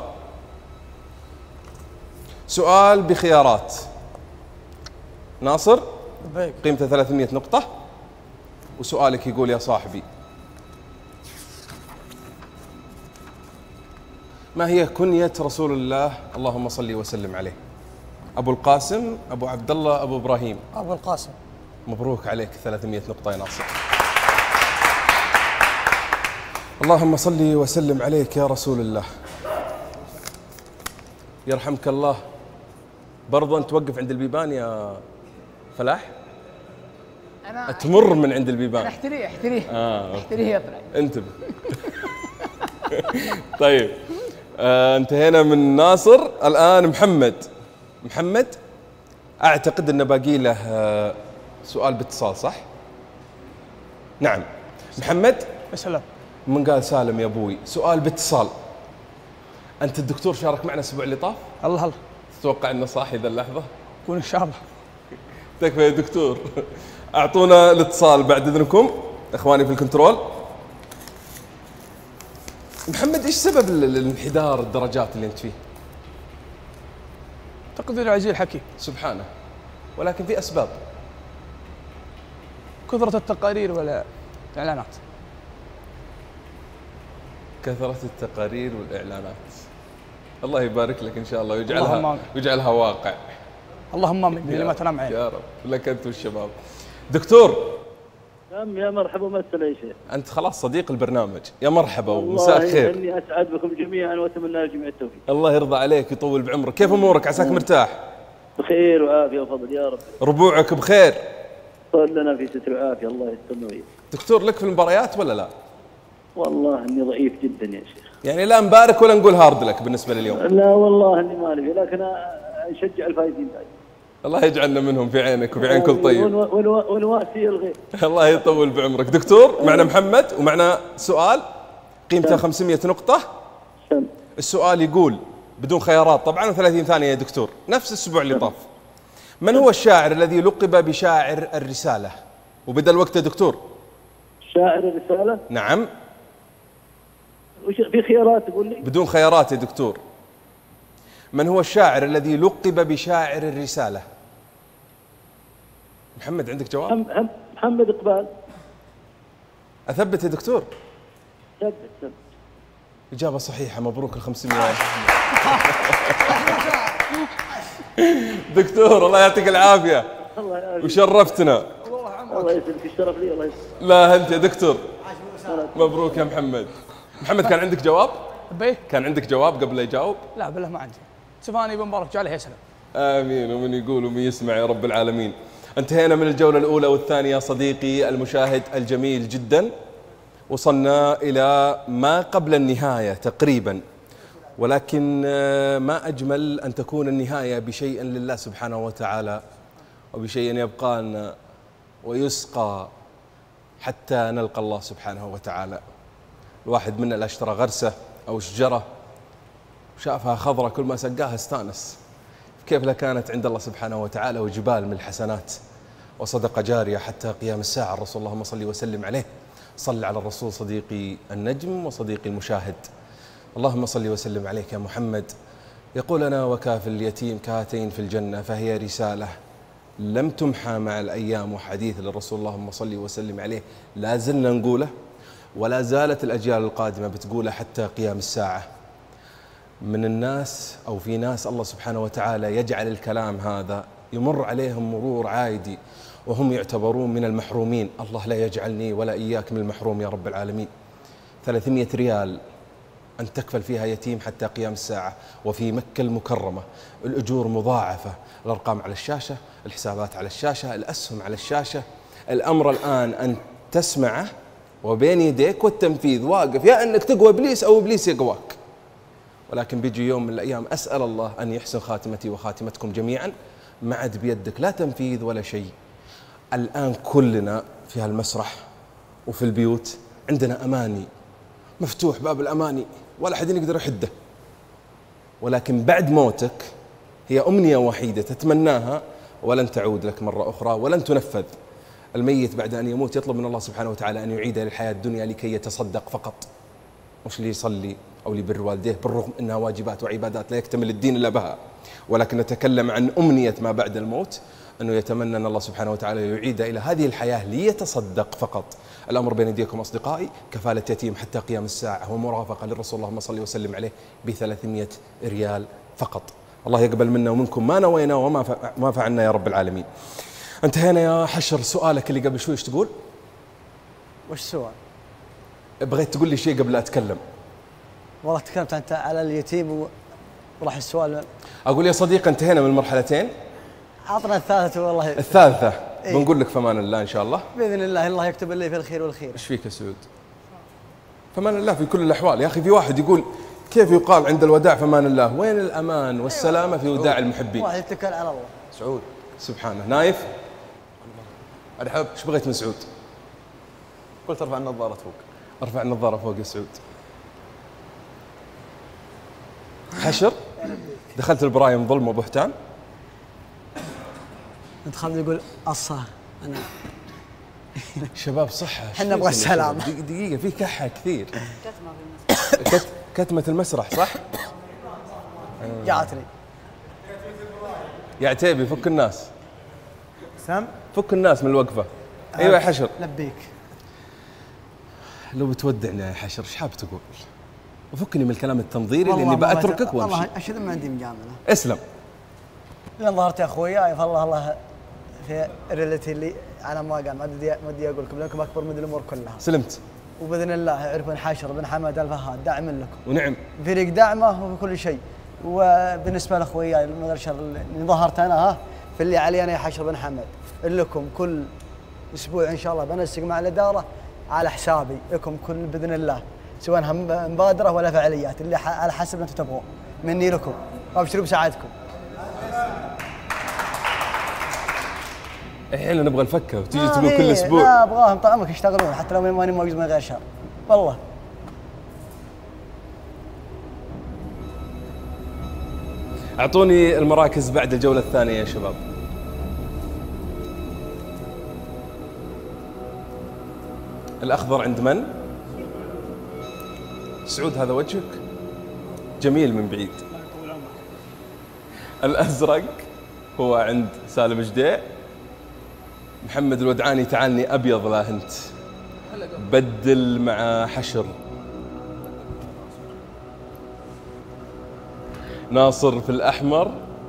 سؤال بخيارات. ناصر لبيك. قيمته 300 نقطة وسؤالك يقول يا صاحبي: ما هي كنية رسول الله اللهم صل وسلم عليه؟ أبو القاسم، أبو عبد الله، أبو إبراهيم؟ ابو القاسم. مبروك عليك 300 نقطة يا ناصر. اللهم صل وسلم عليك يا رسول الله. يرحمك الله. برضو أنت توقف عند البيبان يا فلاح؟ انا تمر من عند البيبان. انا احتريه آه. احتريه يطلع. انتبه. طيب انتهينا من ناصر. الآن محمد أعتقد أنه باقي له سؤال باتصال صح؟ نعم محمد. سلام. من قال سالم يا أبوي سؤال باتصال. أنت الدكتور شارك معنا الأسبوع اللي طاف؟ الله الله. تتوقع أنه صاحي ذا اللحظة؟ يكون ان شاء الله. تكفى يا دكتور. أعطونا الاتصال بعد إذنكم إخواني في الكنترول. محمد إيش سبب الانحدار الدرجات اللي أنت فيه؟ تقدير العزيز الحكيم. سبحانه. ولكن في أسباب. كثرة التقارير ولا اعلانات. كثرة التقارير والإعلانات. الله يبارك لك إن شاء الله اللهم آمين. ويجعلها واقع. اللهم امين باللي ما تنام عين. يا رب لك أنت والشباب. دكتور. نعم يا مرحبا ومسهلا يا شيخ. أنت خلاص صديق البرنامج. يا مرحبا ومساء الخير. والله إني أسعد بكم جميعا وأتمنى للجميع التوفيق. الله يرضى عليك ويطول بعمرك. كيف أمورك؟ عساك مرتاح؟ بخير وعافية وفضل يا رب. ربوعك بخير؟ صار لنا في ستر وعافية الله يسترنا وياك. دكتور لك في المباريات ولا لا؟ والله إني ضعيف جدا يا شيخ. يعني لا نبارك ولا نقول هارد لك بالنسبة لليوم؟ لا والله إني ما نبي لكن نشجع الفايزين دائما. الله يجعلنا منهم في عينك وفي عين كل طيب. والواسي الغير. الله يطول بعمرك. دكتور معنا محمد ومعنا سؤال قيمته 500 نقطة. السؤال يقول بدون خيارات طبعا 30 ثانية يا دكتور، نفس الأسبوع اللي طاف. من هو الشاعر الذي لقب بشاعر الرسالة؟ وبدأ الوقت يا دكتور. شاعر الرسالة؟ نعم. وش في خيارات تقول لي؟ بدون خيارات يا دكتور. من هو الشاعر الذي لقب بشاعر الرسالة؟ محمد عندك جواب؟ محمد إقبال. أثبت يا دكتور؟ ثبت. إجابة صحيحة، مبروك ال500. دكتور الله يعطيك العافية. الله يعافيك. وشرفتنا. الله يسلمك، الشرف لي. الله يسلمك. لا أنت يا دكتور. مبروك يا محمد. محمد كان عندك جواب؟ بيه؟ كان عندك جواب قبل لا يجاوب؟ لا بالله ما عندي. سفاني بن مبارك جعله يسلم. آمين، ومن يقول ومن يسمع يا رب العالمين. انتهينا من الجولة الأولى والثانية صديقي المشاهد الجميل جدا. وصلنا إلى ما قبل النهاية تقريبا، ولكن ما أجمل أن تكون النهاية بشيء لله سبحانه وتعالى، وبشيء يبقى لنا ويسقى حتى نلقى الله سبحانه وتعالى. الواحد منا لا اشترى غرسة أو شجرة وشافها خضرة، كل ما سقاها استانس. كيف لا كانت عند الله سبحانه وتعالى وجبال من الحسنات وصدقة جارية حتى قيام الساعة. الرسول اللهم صل وسلم عليه. صل على الرسول صديقي النجم وصديقي المشاهد. اللهم صل وسلم عليك يا محمد. يقول أنا وكافل اليتيم كهاتين في الجنة، فهي رسالة لم تمحى مع الأيام، وحديث للرسول اللهم صل وسلم عليه لا زلنا نقوله ولا زالت الأجيال القادمة بتقوله حتى قيام الساعة. من الناس أو في ناس الله سبحانه وتعالى يجعل الكلام هذا يمر عليهم مرور عادي وهم يعتبرون من المحرومين. الله لا يجعلني ولا إياك من المحروم يا رب العالمين. 300 ريال أن تكفل فيها يتيم حتى قيام الساعة، وفي مكة المكرمة الأجور مضاعفة. الأرقام على الشاشة، الحسابات على الشاشة، الأسهم على الشاشة. الأمر الآن أن تسمعه وبين يديك والتنفيذ واقف، يا أنك تقوى إبليس أو إبليس يقواك. ولكن بيجي يوم من الأيام أسأل الله أن يحسن خاتمتي وخاتمتكم جميعا، ما عاد بيدك لا تنفيذ ولا شيء. الآن كلنا في هالمسرح وفي البيوت عندنا أماني، مفتوح باب الأماني ولا أحد يقدر يحده. ولكن بعد موتك هي أمنية وحيدة تتمناها ولن تعود لك مرة أخرى ولن تنفذ. الميت بعد أن يموت يطلب من الله سبحانه وتعالى أن يعيده للحياة الدنيا لكي يتصدق فقط، مش اللي يصلي أو اللي يبر والديه، بالرغم أنها واجبات وعبادات لا يكتمل الدين إلا بها. ولكن نتكلم عن أمنية ما بعد الموت، أنه يتمنى أن الله سبحانه وتعالى يعيد إلى هذه الحياة ليتصدق فقط. الأمر بين يديكم أصدقائي، كفالة يتيم حتى قيام الساعة ومرافقة للرسول اللهم صل وسلم عليه ب300 ريال فقط. الله يقبل منا ومنكم ما نوينا وما فعلنا يا رب العالمين. انتهينا يا حشر. سؤالك اللي قبل شوي ايش تقول؟ وش السؤال؟ بغيت تقول لي شيء قبل لا أتكلم. والله تكلمت أنت على اليتيم وراح السؤال. أقول يا صديق انتهينا من المرحلتين. عطنا الثالثة والله. الثالثة بنقول لك فمان الله إن شاء الله. بإذن الله، الله يكتب لي في الخير والخير. إيش فيك يا سعود؟ فمان الله في كل الأحوال. يا أخي في واحد يقول كيف يقال عند الوداع فمان الله؟ وين الأمان والسلامة في وداع المحبين؟ واحد يتكل على الله. سعود سبحانه. نايف أرحب. إيش بغيت من سعود؟ قلت ارفع النظارة فوق. ارفع النظارة فوق يا سعود. حشر دخلت البرايم ظلم وبهتان. انت خالد يقول الصح انا شباب صحة، احنا نبغى السلامة. دقيقة في كحة كثير. كتمة المسرح صح؟ جاتني يا عتيبي فك الناس. سام فك الناس من الوقفة. ايوه يا حشر. لبيك. لو بتودعنا يا حشر ايش حاب تقول؟ وفكني من الكلام التنظيري والله لاني ما بأتركك والله وامشي. اشهد ما عندي مجامله. اسلم. لان ظهرت يا اخوياي فالله في ريلتي اللي على ما قال ما ودي اقول لكم لانكم اكبر من الامور كلها. سلمت. وباذن الله يعرفون حاشر بن حمد الفهاد داعم لكم. ونعم. فريق دعمه وفي كل شيء. وبالنسبه لاخوياي المدرسه اللي ظهرت انا في اللي علي انا يا حاشر بن حمد لكم كل اسبوع ان شاء الله بنسق مع الاداره على حسابي لكم كل باذن الله سواء مبادره ولا فعاليات اللي على حسب ما انتم تبغون مني لكم وابشروا بسعادتكم. الحين نبغى الفكه وتيجي تقول كل اسبوع. لا ابغاهم طال عمرك يشتغلون حتى لو ماني موجود من غير شر والله. اعطوني المراكز بعد الجوله الثانيه يا شباب. الاخضر عند من؟ سعود هذا وجهك جميل من بعيد. الازرق هو عند سالم جديع. محمد الودعاني تعالني ابيض لا انت. بدل مع حشر. ناصر في الاحمر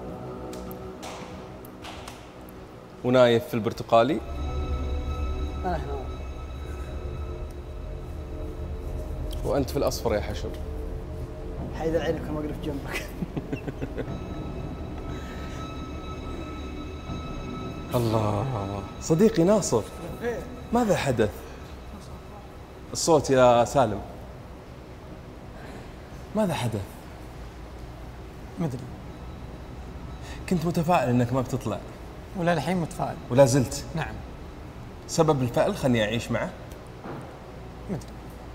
ونايف في البرتقالي. انا هنا وانت في الاصفر يا حشر. حيدر عينك لما اقف جنبك. الله صديقي ناصر ماذا حدث؟ الصوت يا سالم. ماذا حدث؟ مدري كنت متفائل انك ما بتطلع ولا الحين متفائل. ولا زلت؟ نعم. سبب الفأل خلني اعيش معه. مدري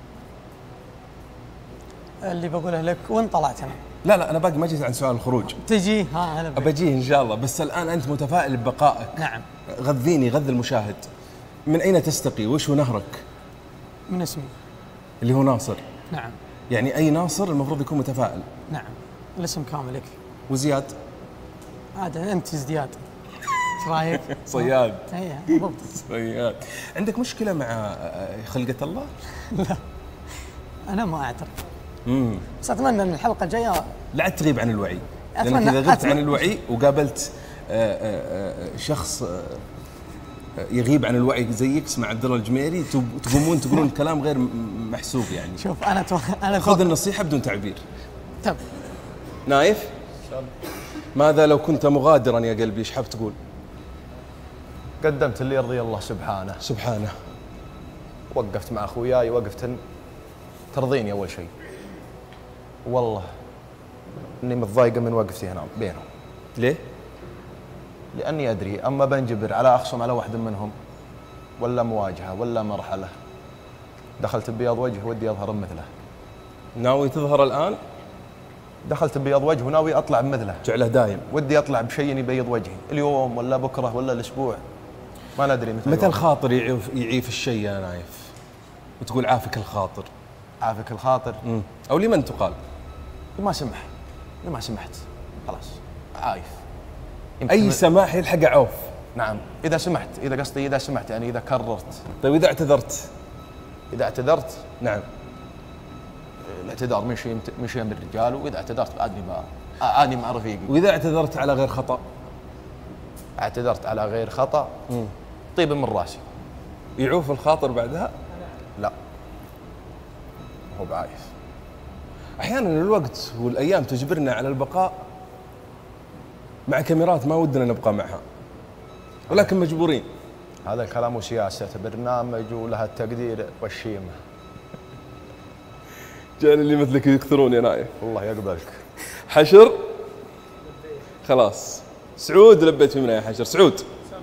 اللي بقوله لك وين طلعت انا. لا انا باقي ما جيت عن سؤال الخروج. تجي انا بجيه ان شاء الله بس الان انت متفائل ببقائك. نعم. غذيني غذ المشاهد. من اين تستقي؟ وش هو نهرك؟ من اسمي اللي هو ناصر. نعم. يعني اي ناصر المفروض يكون متفائل. نعم الاسم كامل يكفي. وزياد؟ عاد انت ازدياد. ايش رايك؟ صياد. اي بالضبط. صياد. عندك مشكله مع خلقه الله؟ لا انا ما اعترف. بس اتمنى ان الحلقه الجايه لا تغيب عن الوعي. لانك اذا غبت عن الوعي وقابلت شخص يغيب عن الوعي زيك اسمه عبد الله الجميري تقومون تقولون كلام غير محسوب يعني. شوف انا خذ النصيحه بدون تعبير. تم. نايف ماذا لو كنت مغادرا يا قلبي ايش حاب تقول؟ قدمت اللي يرضي الله سبحانه. وقفت مع اخوياي وقفت ترضيني اول شيء. والله اني متضايقه من وقفتي هنا بينهم. ليه؟ لاني ادري اما بنجبر على اخصم على واحد منهم ولا مواجهه ولا مرحله دخلت ببياض وجه ودي اظهر مثله. ناوي تظهر الان؟ دخلت ببياض وجه وناوي اطلع بمثله. جعله دايم. ودي اطلع بشيء يبيض وجهي اليوم ولا بكره ولا الاسبوع ما ندري متى الخاطر يعيف الشيء يا نايف؟ وتقول عافك الخاطر. عافك الخاطر. او لمن تقال؟ لما سمحت خلاص عايف. اي سماح يلحق عوف. نعم اذا سمحت اذا سمحت يعني اذا كررت. طيب اذا اعتذرت؟ نعم الاعتذار من شيء من الرجال واذا اعتذرت عادي مع رفيقي. واذا اعتذرت على غير خطأ؟ اعتذرت على غير خطأ طيب من راسي. يعوف الخاطر بعدها؟ لا هو بعايف. احيانا الوقت والايام تجبرنا على البقاء مع كاميرات ما ودنا نبقى معها ولكن مجبورين. هذا الكلام وسياسة برنامج ولها التقدير والشيمة. جاء اللي مثلك يكثرون يا نايف. الله يقبلك. حشر خلاص. سعود لبيت في منها يا حشر. سعود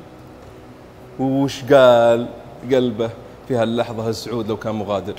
وش قال قلبه في هاللحظة سعود لو كان مغادر؟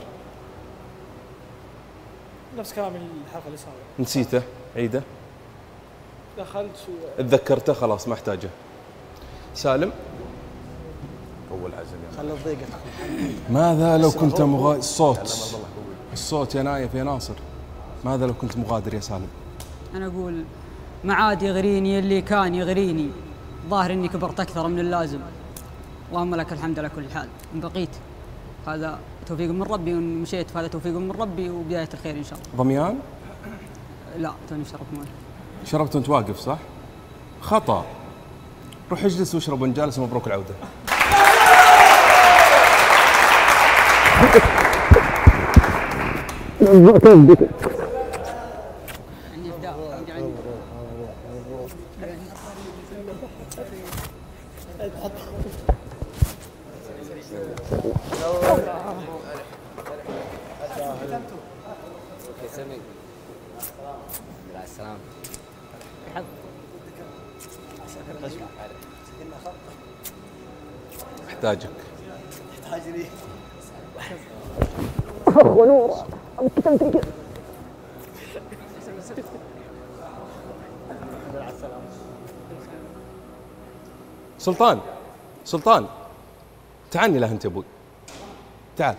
نفس كلام الحلقه اللي صارت. نسيته عيده. دخلت اتذكرته خلاص ما احتاجه. سالم اول عزل خلي الضيقه. ماذا لو كنت مغادر؟ الصوت يا نايف يا ناصر. ماذا لو كنت مغادر يا سالم؟ انا اقول ما عاد يغريني اللي كان يغريني. ظاهر اني كبرت اكثر من اللازم. اللهم لك الحمد على كل حال. ان بقيت هذا توفيق من ربي، ومشيت فهذا توفيق من ربي وبداية الخير إن شاء الله. ضميان؟ لا توني شربت مويه. شربت وانت واقف صح؟ خطأ. روح اجلس واشرب وانت جالس ومبروك العودة. احتاجك. تحتاجني. ونور سلطان سلطان تعالني له انت يا ابوي، تعال.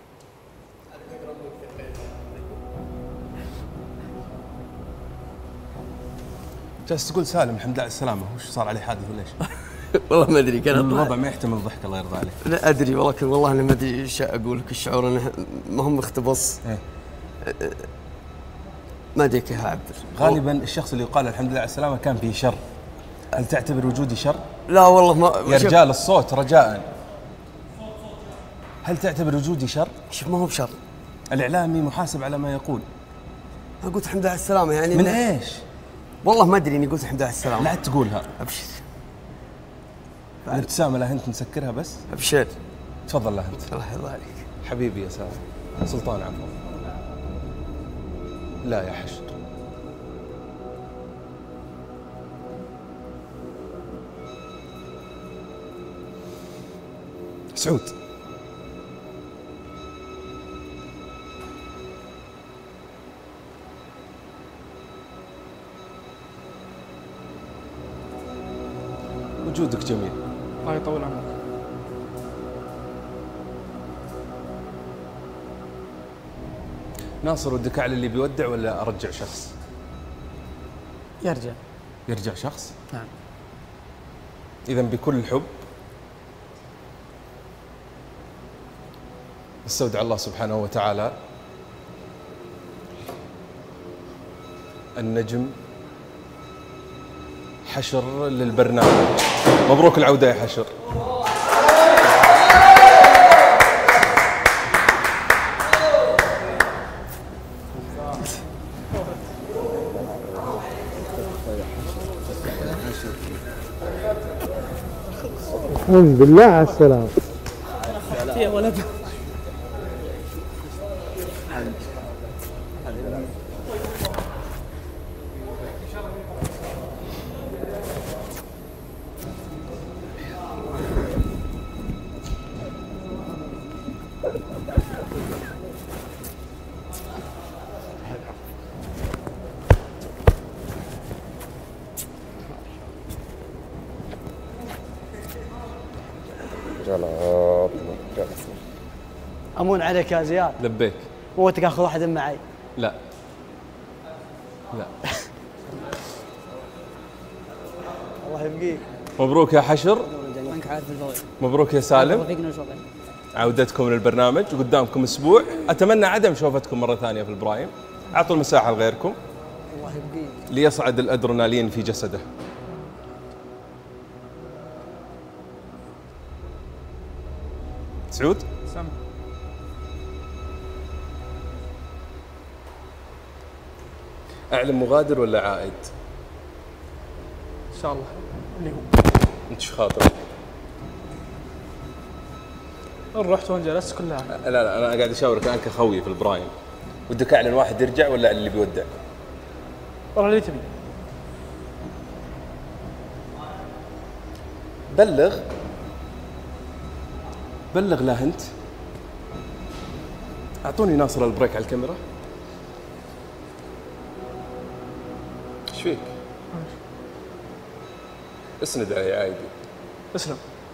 جالس تقول سالم الحمد لله على السلامة، وش صار عليه حادث ولا ايش؟ والله ما ادري، كان الوضع ما يحتمل الضحك الله يرضى عليك. لا ادري ولكن والله انا ما ادري ايش اقول لك. الشعور انه ما هم مختبص. ما ادري كيف اعبر. غالبا الشخص اللي يقال الحمد لله على السلامة كان فيه شر. هل تعتبر وجودي شر؟ لا والله ما. يا رجال الصوت رجاء. هل تعتبر وجودي شر؟ شوف ما هو بشر. الإعلامي محاسب على ما يقول. أنا قلت الحمد لله على السلامة يعني. من ايش؟ والله ما ادري اني قلت الحمد لله على السلامة. لا تقولها. ابشر. الابتسامة لا انت نسكرها بس. ابشر. تفضل لا انت. الله يرضى عليك. حبيبي يا سالم. سلطان عفوا. لا يا حشر. سعود. وجودك جميل. الله يطول عمرك. ناصر ودك على اللي بيودع ولا ارجع شخص؟ يرجع. يرجع شخص؟ نعم. اذا بكل الحب استودع الله سبحانه وتعالى النجم حشر للبرنامج. مبروك العودة يا حشر. الحمد لله على السلامة. يا ولد. أمون عليك يا زياد. لبيك. موتك اخذ واحد معي. لا لا. الله يبقيك. مبروك يا حشر. مبروك يا سالم. عودتكم للبرنامج وقدامكم اسبوع. اتمنى عدم شوفتكم مره ثانيه في البرايم. اعطوا المساحه لغيركم. الله يبقيك. ليصعد الادرينالين في جسده. سعود. سم. اعلم مغادر ولا عائد؟ ان شاء الله اللي هو. انت ايش خاطر؟ وين رحت وين جلست كلها. لا انا قاعد اشاورك الان كخوي في البرايم. ودك اعلن واحد يرجع ولا اللي بيودع؟ والله اللي تبي. بلغ لا انت. اعطوني ناصر البريك على الكاميرا. ايش فيك؟ اسند علي عادي. اسلم.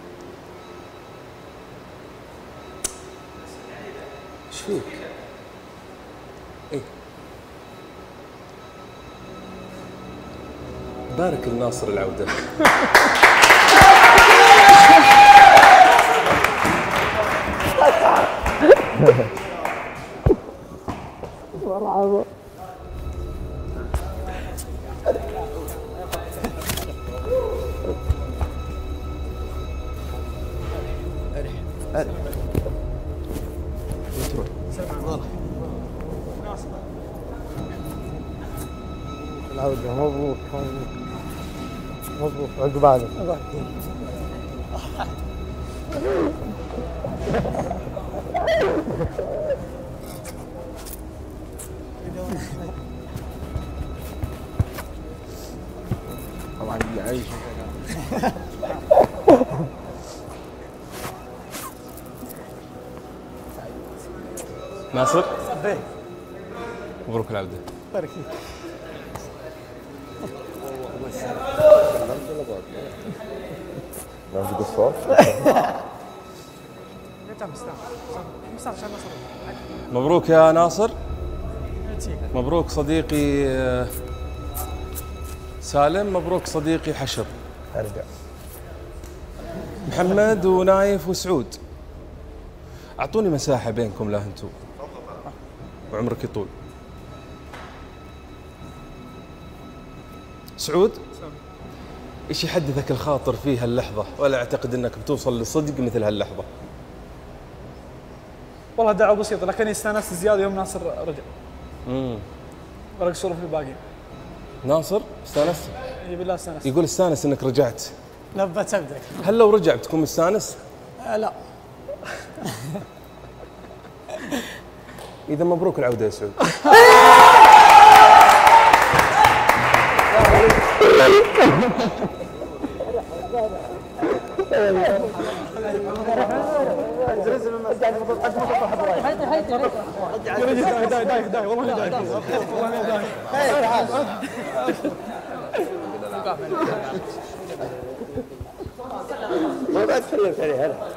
ايش فيك؟ ايه بارك لناصر العودة. مرحبا. العودة مبروك مبروك عقبالك. طبعا يعيش ناصر صبيه مبروك العودة. بارك فيك. نازل الصوت. مبروك يا ناصر. مبروك صديقي سالم. مبروك صديقي حشر. ارجع. محمد ونايف وسعود، اعطوني مساحه بينكم لا انتم، وعمرك يطول. سعود، ايش يحدثك الخاطر في هاللحظه؟ ولا اعتقد انك بتوصل لصدق مثل هاللحظه. والله دعوه بسيطه، لكني استانست زياده يوم ناصر رجع. ورق صورة في الباقي. ناصر استانست؟ اي بالله استانست. يقول استانس انك رجعت. لا بتبدك. هل لو رجع بتكون مستانس؟ لا. اذا مبروك العوده يا سعود. ما تكلمت عليه هلا.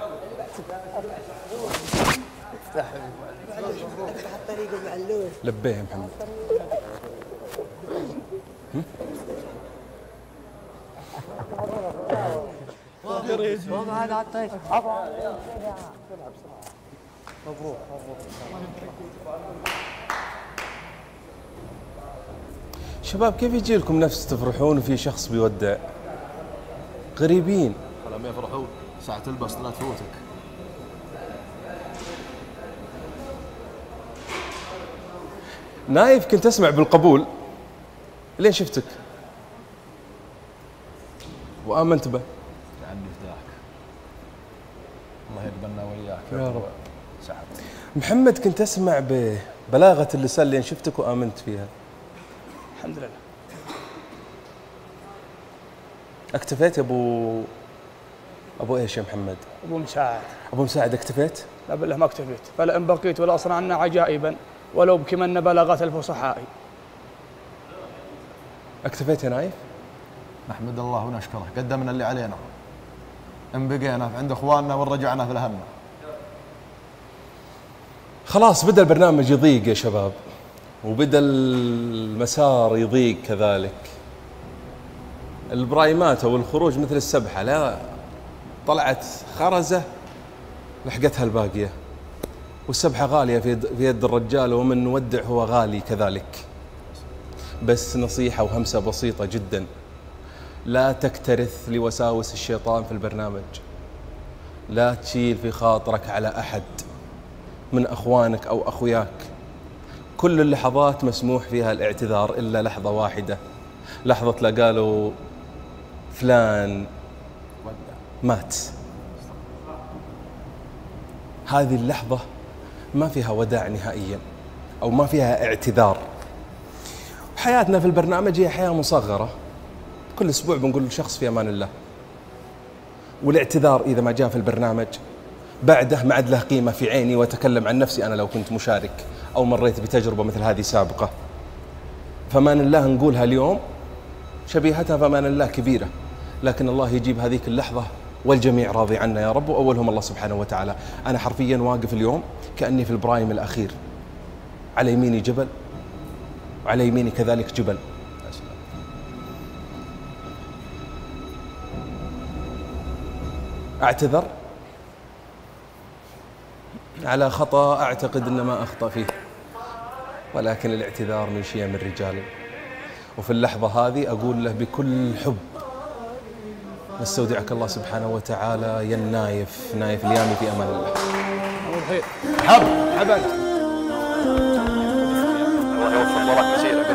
لبيه يا محمد. مبروك. شباب كيف يجي لكم نفس تفرحون وفي شخص بيودع؟ غريبين. لما يفرحون ساعة تلبس لا تفوتك. نايف كنت اسمع بالقبول لين شفتك وآمنت به. عني فداك. الله يقبلنا وياك يا رب. سعد. محمد كنت اسمع ببلاغة اللسان لين شفتك وآمنت فيها. الحمد لله. اكتفيت يا ابو ايش يا محمد؟ ابو مساعد. ابو مساعد اكتفيت؟ لا بالله ما اكتفيت، فلئن بقيت ولاصنعن عجائبا ولو بكمن بلاغات الفصحاء. اكتفيت يا نايف؟ نحمد الله ونشكره، قدمنا اللي علينا. ان بقينا عند اخواننا وان رجعنا في الهم. خلاص بدا البرنامج يضيق يا شباب، وبدا المسار يضيق كذلك. البرايمات او الخروج مثل السبحه، لا طلعت خرزه لحقتها الباقيه، والسبحه غاليه في يد الرجال، ومن نودع هو غالي كذلك. بس نصيحه وهمسه بسيطه جدا، لا تكترث لوساوس الشيطان في البرنامج. لا تشيل في خاطرك على احد من اخوانك او اخوياك. كل اللحظات مسموح فيها الاعتذار الا لحظه واحده، لحظه لا قالوا فلان مات. هذه اللحظه ما فيها وداع نهائيا، او ما فيها اعتذار. حياتنا في البرنامج هي حياه مصغره، كل اسبوع بنقول لشخص في امان الله. والاعتذار اذا ما جاء في البرنامج بعده ما عاد له قيمه في عيني. واتكلم عن نفسي انا لو كنت مشارك او مريت بتجربه مثل هذه سابقه. فمان الله نقولها اليوم، شبيهتها فمان الله كبيره، لكن الله يجيب هذيك اللحظه والجميع راضي عنا يا رب، واولهم الله سبحانه وتعالى. انا حرفيا واقف اليوم كاني في البرايم الاخير، على يميني جبل وعلى يميني كذلك جبل. على خطأ أعتقد أن ما أخطأ فيه، ولكن الاعتذار من شيم الرجال. وفي اللحظة هذه أقول له بكل حب نستودعك الله سبحانه وتعالى يا النايف، نايف اليامي، في أمان الله. حبك الله يوفق وراك مسيرك.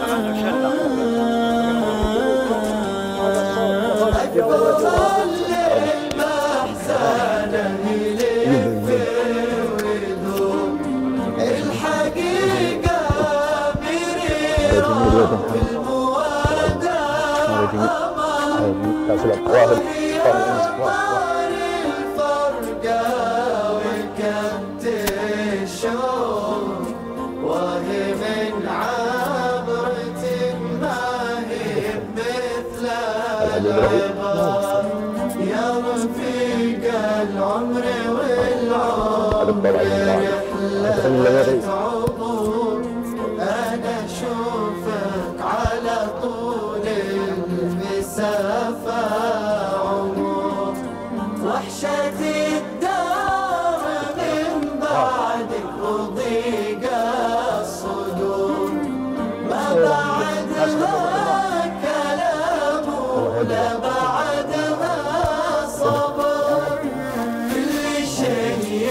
يا رفيق العمر والعمر رحلة عبور، أنا أشوفك على طول المسافة عمر، وحشة الدار من بعدك وضيق الصدور، ما بعدها كلام ولا بعدها صبر، كل شيء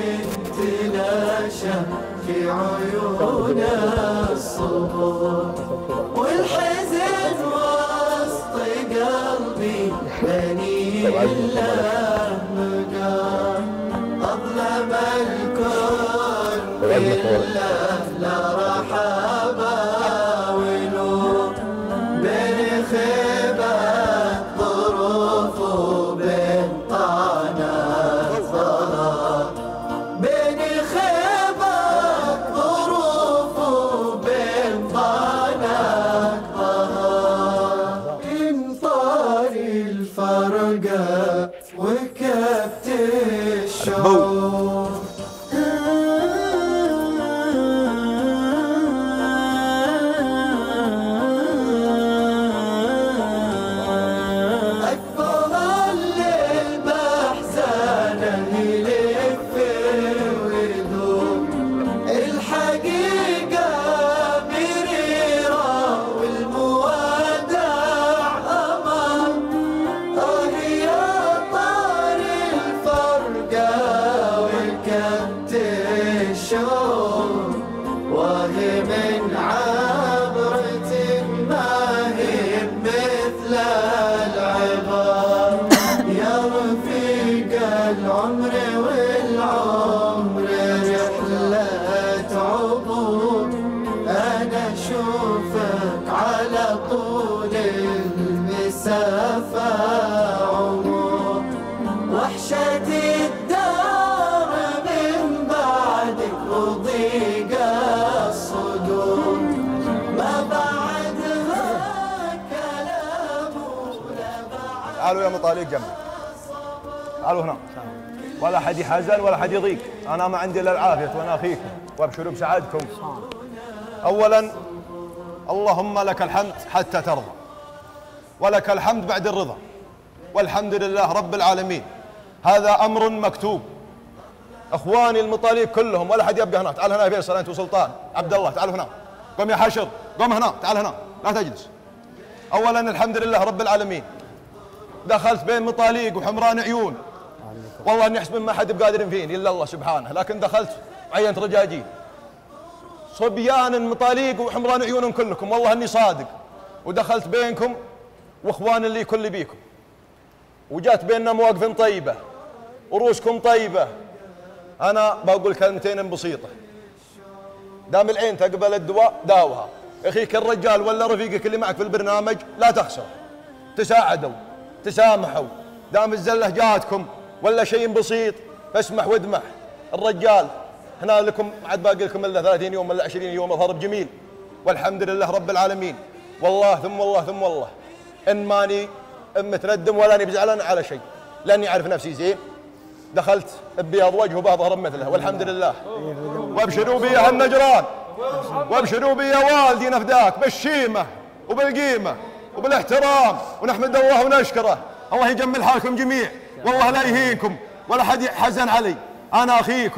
تلاشى في عيون الصبر، والحزن وسط قلبي بني له مقام، أظلم الكون بالله لا رحابة ونور، بين خيبة ظروف وبين طعنات ظهر، بين خيبة ظروف وبين طعنات ظهر، إن طاري الفرقة وكبت الشعور. العمر والعمر رحلة عبور، أنا أشوفك على طول المسافة عمر، وحشة الدار من بعدك وضيق الصدور، ما بعدها كلام ولا بعد. تعالوا يا مطالق جنبي، تعالوا هنا، ولا حد يحزن ولا حد يضيق، أنا ما عندي إلا العافية وأنا أخيكم، وأبشروا بسعادتكم. أولاً اللهم لك الحمد حتى ترضى، ولك الحمد بعد الرضا، والحمد لله رب العالمين، هذا أمر مكتوب. أخواني المطالب كلهم ولا حد يبقى هنا، تعال هنا يا فيصل أنت وسلطان عبد الله، تعالوا هنا، قم يا حشر، قم هنا، تعال هنا، لا تجلس. أولاً الحمد لله رب العالمين، دخلت بين مطاليق وحمران عيون، والله اني احسب ما حد بقادر فيني الا الله سبحانه، لكن دخلت عينت رجاجيل صبيان مطاليق وحمران عيون كلكم، والله اني صادق، ودخلت بينكم واخوان اللي كل بيكم، وجات بيننا مواقف طيبه وروسكم طيبه. انا بقول كلمتين بسيطه، دام العين تقبل الدواء داوها، اخيك الرجال ولا رفيقك اللي معك في البرنامج لا تخسر، تساعدوا تسامحوا، دام الزله جاتكم ولا شيء بسيط فاسمح وادمح. الرجال هنا لكم عاد باقي لكم الا 30 يوم ولا 20 يوم ضرب جميل، والحمد لله رب العالمين. والله ثم والله ثم والله ان ماني متندم ولا اني بزعلان على شيء، لاني اعرف نفسي زين، دخلت ببياض وجه وبظهر مثله والحمد لله. وابشروا بي يا النجران، وابشروا بي يا والدي نفداك بالشيمه وبالقيمه وبالاحترام، ونحمد الله ونشكره. الله يجمل حالكم جميع، والله لا يهينكم ولا حد يحزن علي، انا اخيكم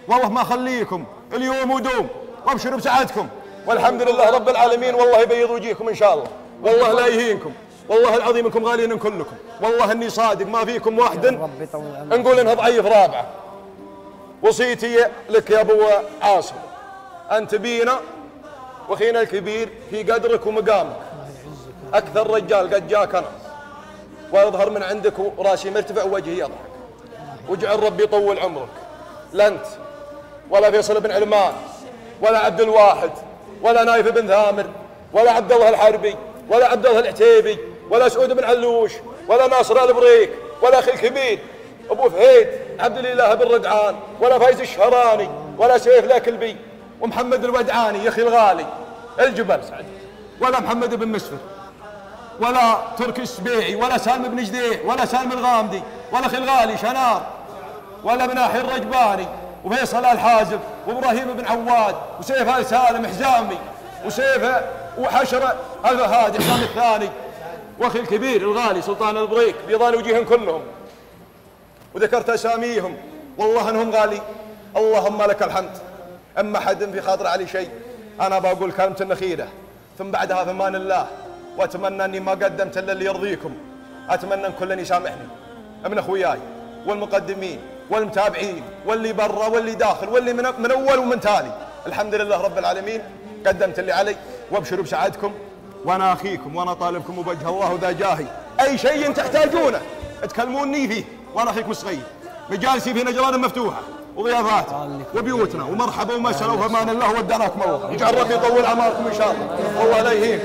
والله ما خليكم اليوم ودوم، وابشروا بسعادتكم، والحمد لله رب العالمين. والله يبيض وجيهكم إن شاء الله، والله لا يهينكم، والله العظيم انكم غاليين كلكم، والله اني صادق ما فيكم واحد نقول انها ضعيف رابعه. وصيتي لك يا ابو عاصم، انت بينا واخينا الكبير في قدرك ومقامك، اكثر رجال قد جاك انا، واظهر من عندك وراسي مرتفع ووجهي يضحك، واجعل ربي يطول عمرك. لا انت ولا فيصل بن علمان ولا عبد الواحد ولا نايف بن ثامر ولا عبد الله الحربي ولا عبد الله العتيبي ولا سعود بن علوش ولا ناصر البريك ولا اخي الكبير ابو فهيد عبد الاله بن ردعان ولا فايز الشهراني ولا سيف لاكلبي ومحمد الودعاني يا اخي الغالي الجبل ولا محمد بن مسفر ولا تركي السبيعي ولا سالم بن جديع ولا سالم الغامدي ولا اخي الغالي شنار ولا مناحي الرجباني وفيصل الحازم وابراهيم بن عواد وسيف ال سالم حزامي وسيف وحشر الفهادي حسام الثاني واخي الكبير الغالي سلطان البريك بيضان وجيههم كلهم، وذكرت اساميهم والله انهم غالي. اللهم لك الحمد. اما حد في خاطر علي شيء انا بقول كلمه النخيله ثم بعدها في امان الله، واتمنى اني ما قدمت الا اللي يرضيكم. اتمنى ان كل يسامحني من اخوياي والمقدمين والمتابعين واللي برا واللي داخل واللي من اول ومن تالي. الحمد لله رب العالمين قدمت اللي علي، وابشروا بسعادتكم، وانا اخيكم وانا طالبكم بوجه الله ذا جاهي. اي شيء تحتاجونه تكلموني فيه وانا اخيكم الصغير. مجالسي في نجران مفتوحه وضيافات وبيوتنا ومرحبا ومسهلا وفي امان الله ودعناكم الله. يجعل ربي يطول اعماركم ان شاء الله، والله لا يهين.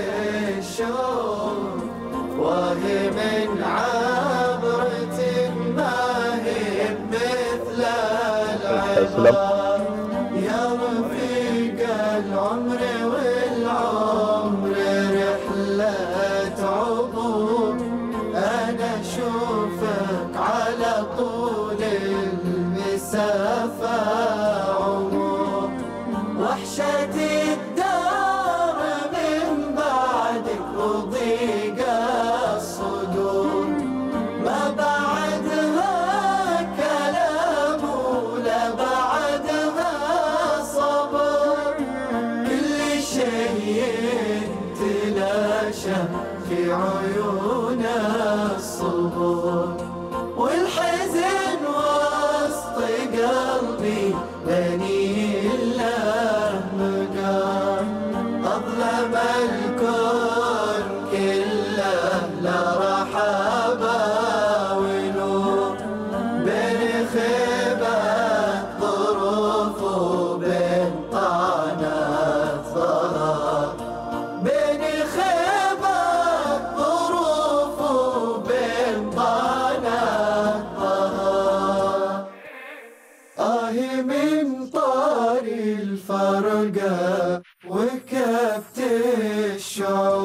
وهي من عبرة ما هي مثل العبر يا رفيق العمر والعمر رحلة عبور. أنا أشوفك على طول المسافة عمر، وحشة الدار من بعدك وضيق الصدور. ما بعدها كلام ولا بعدها صبر، كل شيء تلاشى في عيون الصبر. والحزن وسط قلبي بني له مقام، أظلم الكون كله لا رحابة ونور. بين خيبة ظروف وبين طعنة ظهر، بين خيبة ظروف وبين طعنة ظهر. آه من طاري الفرقة وكبت الشعور.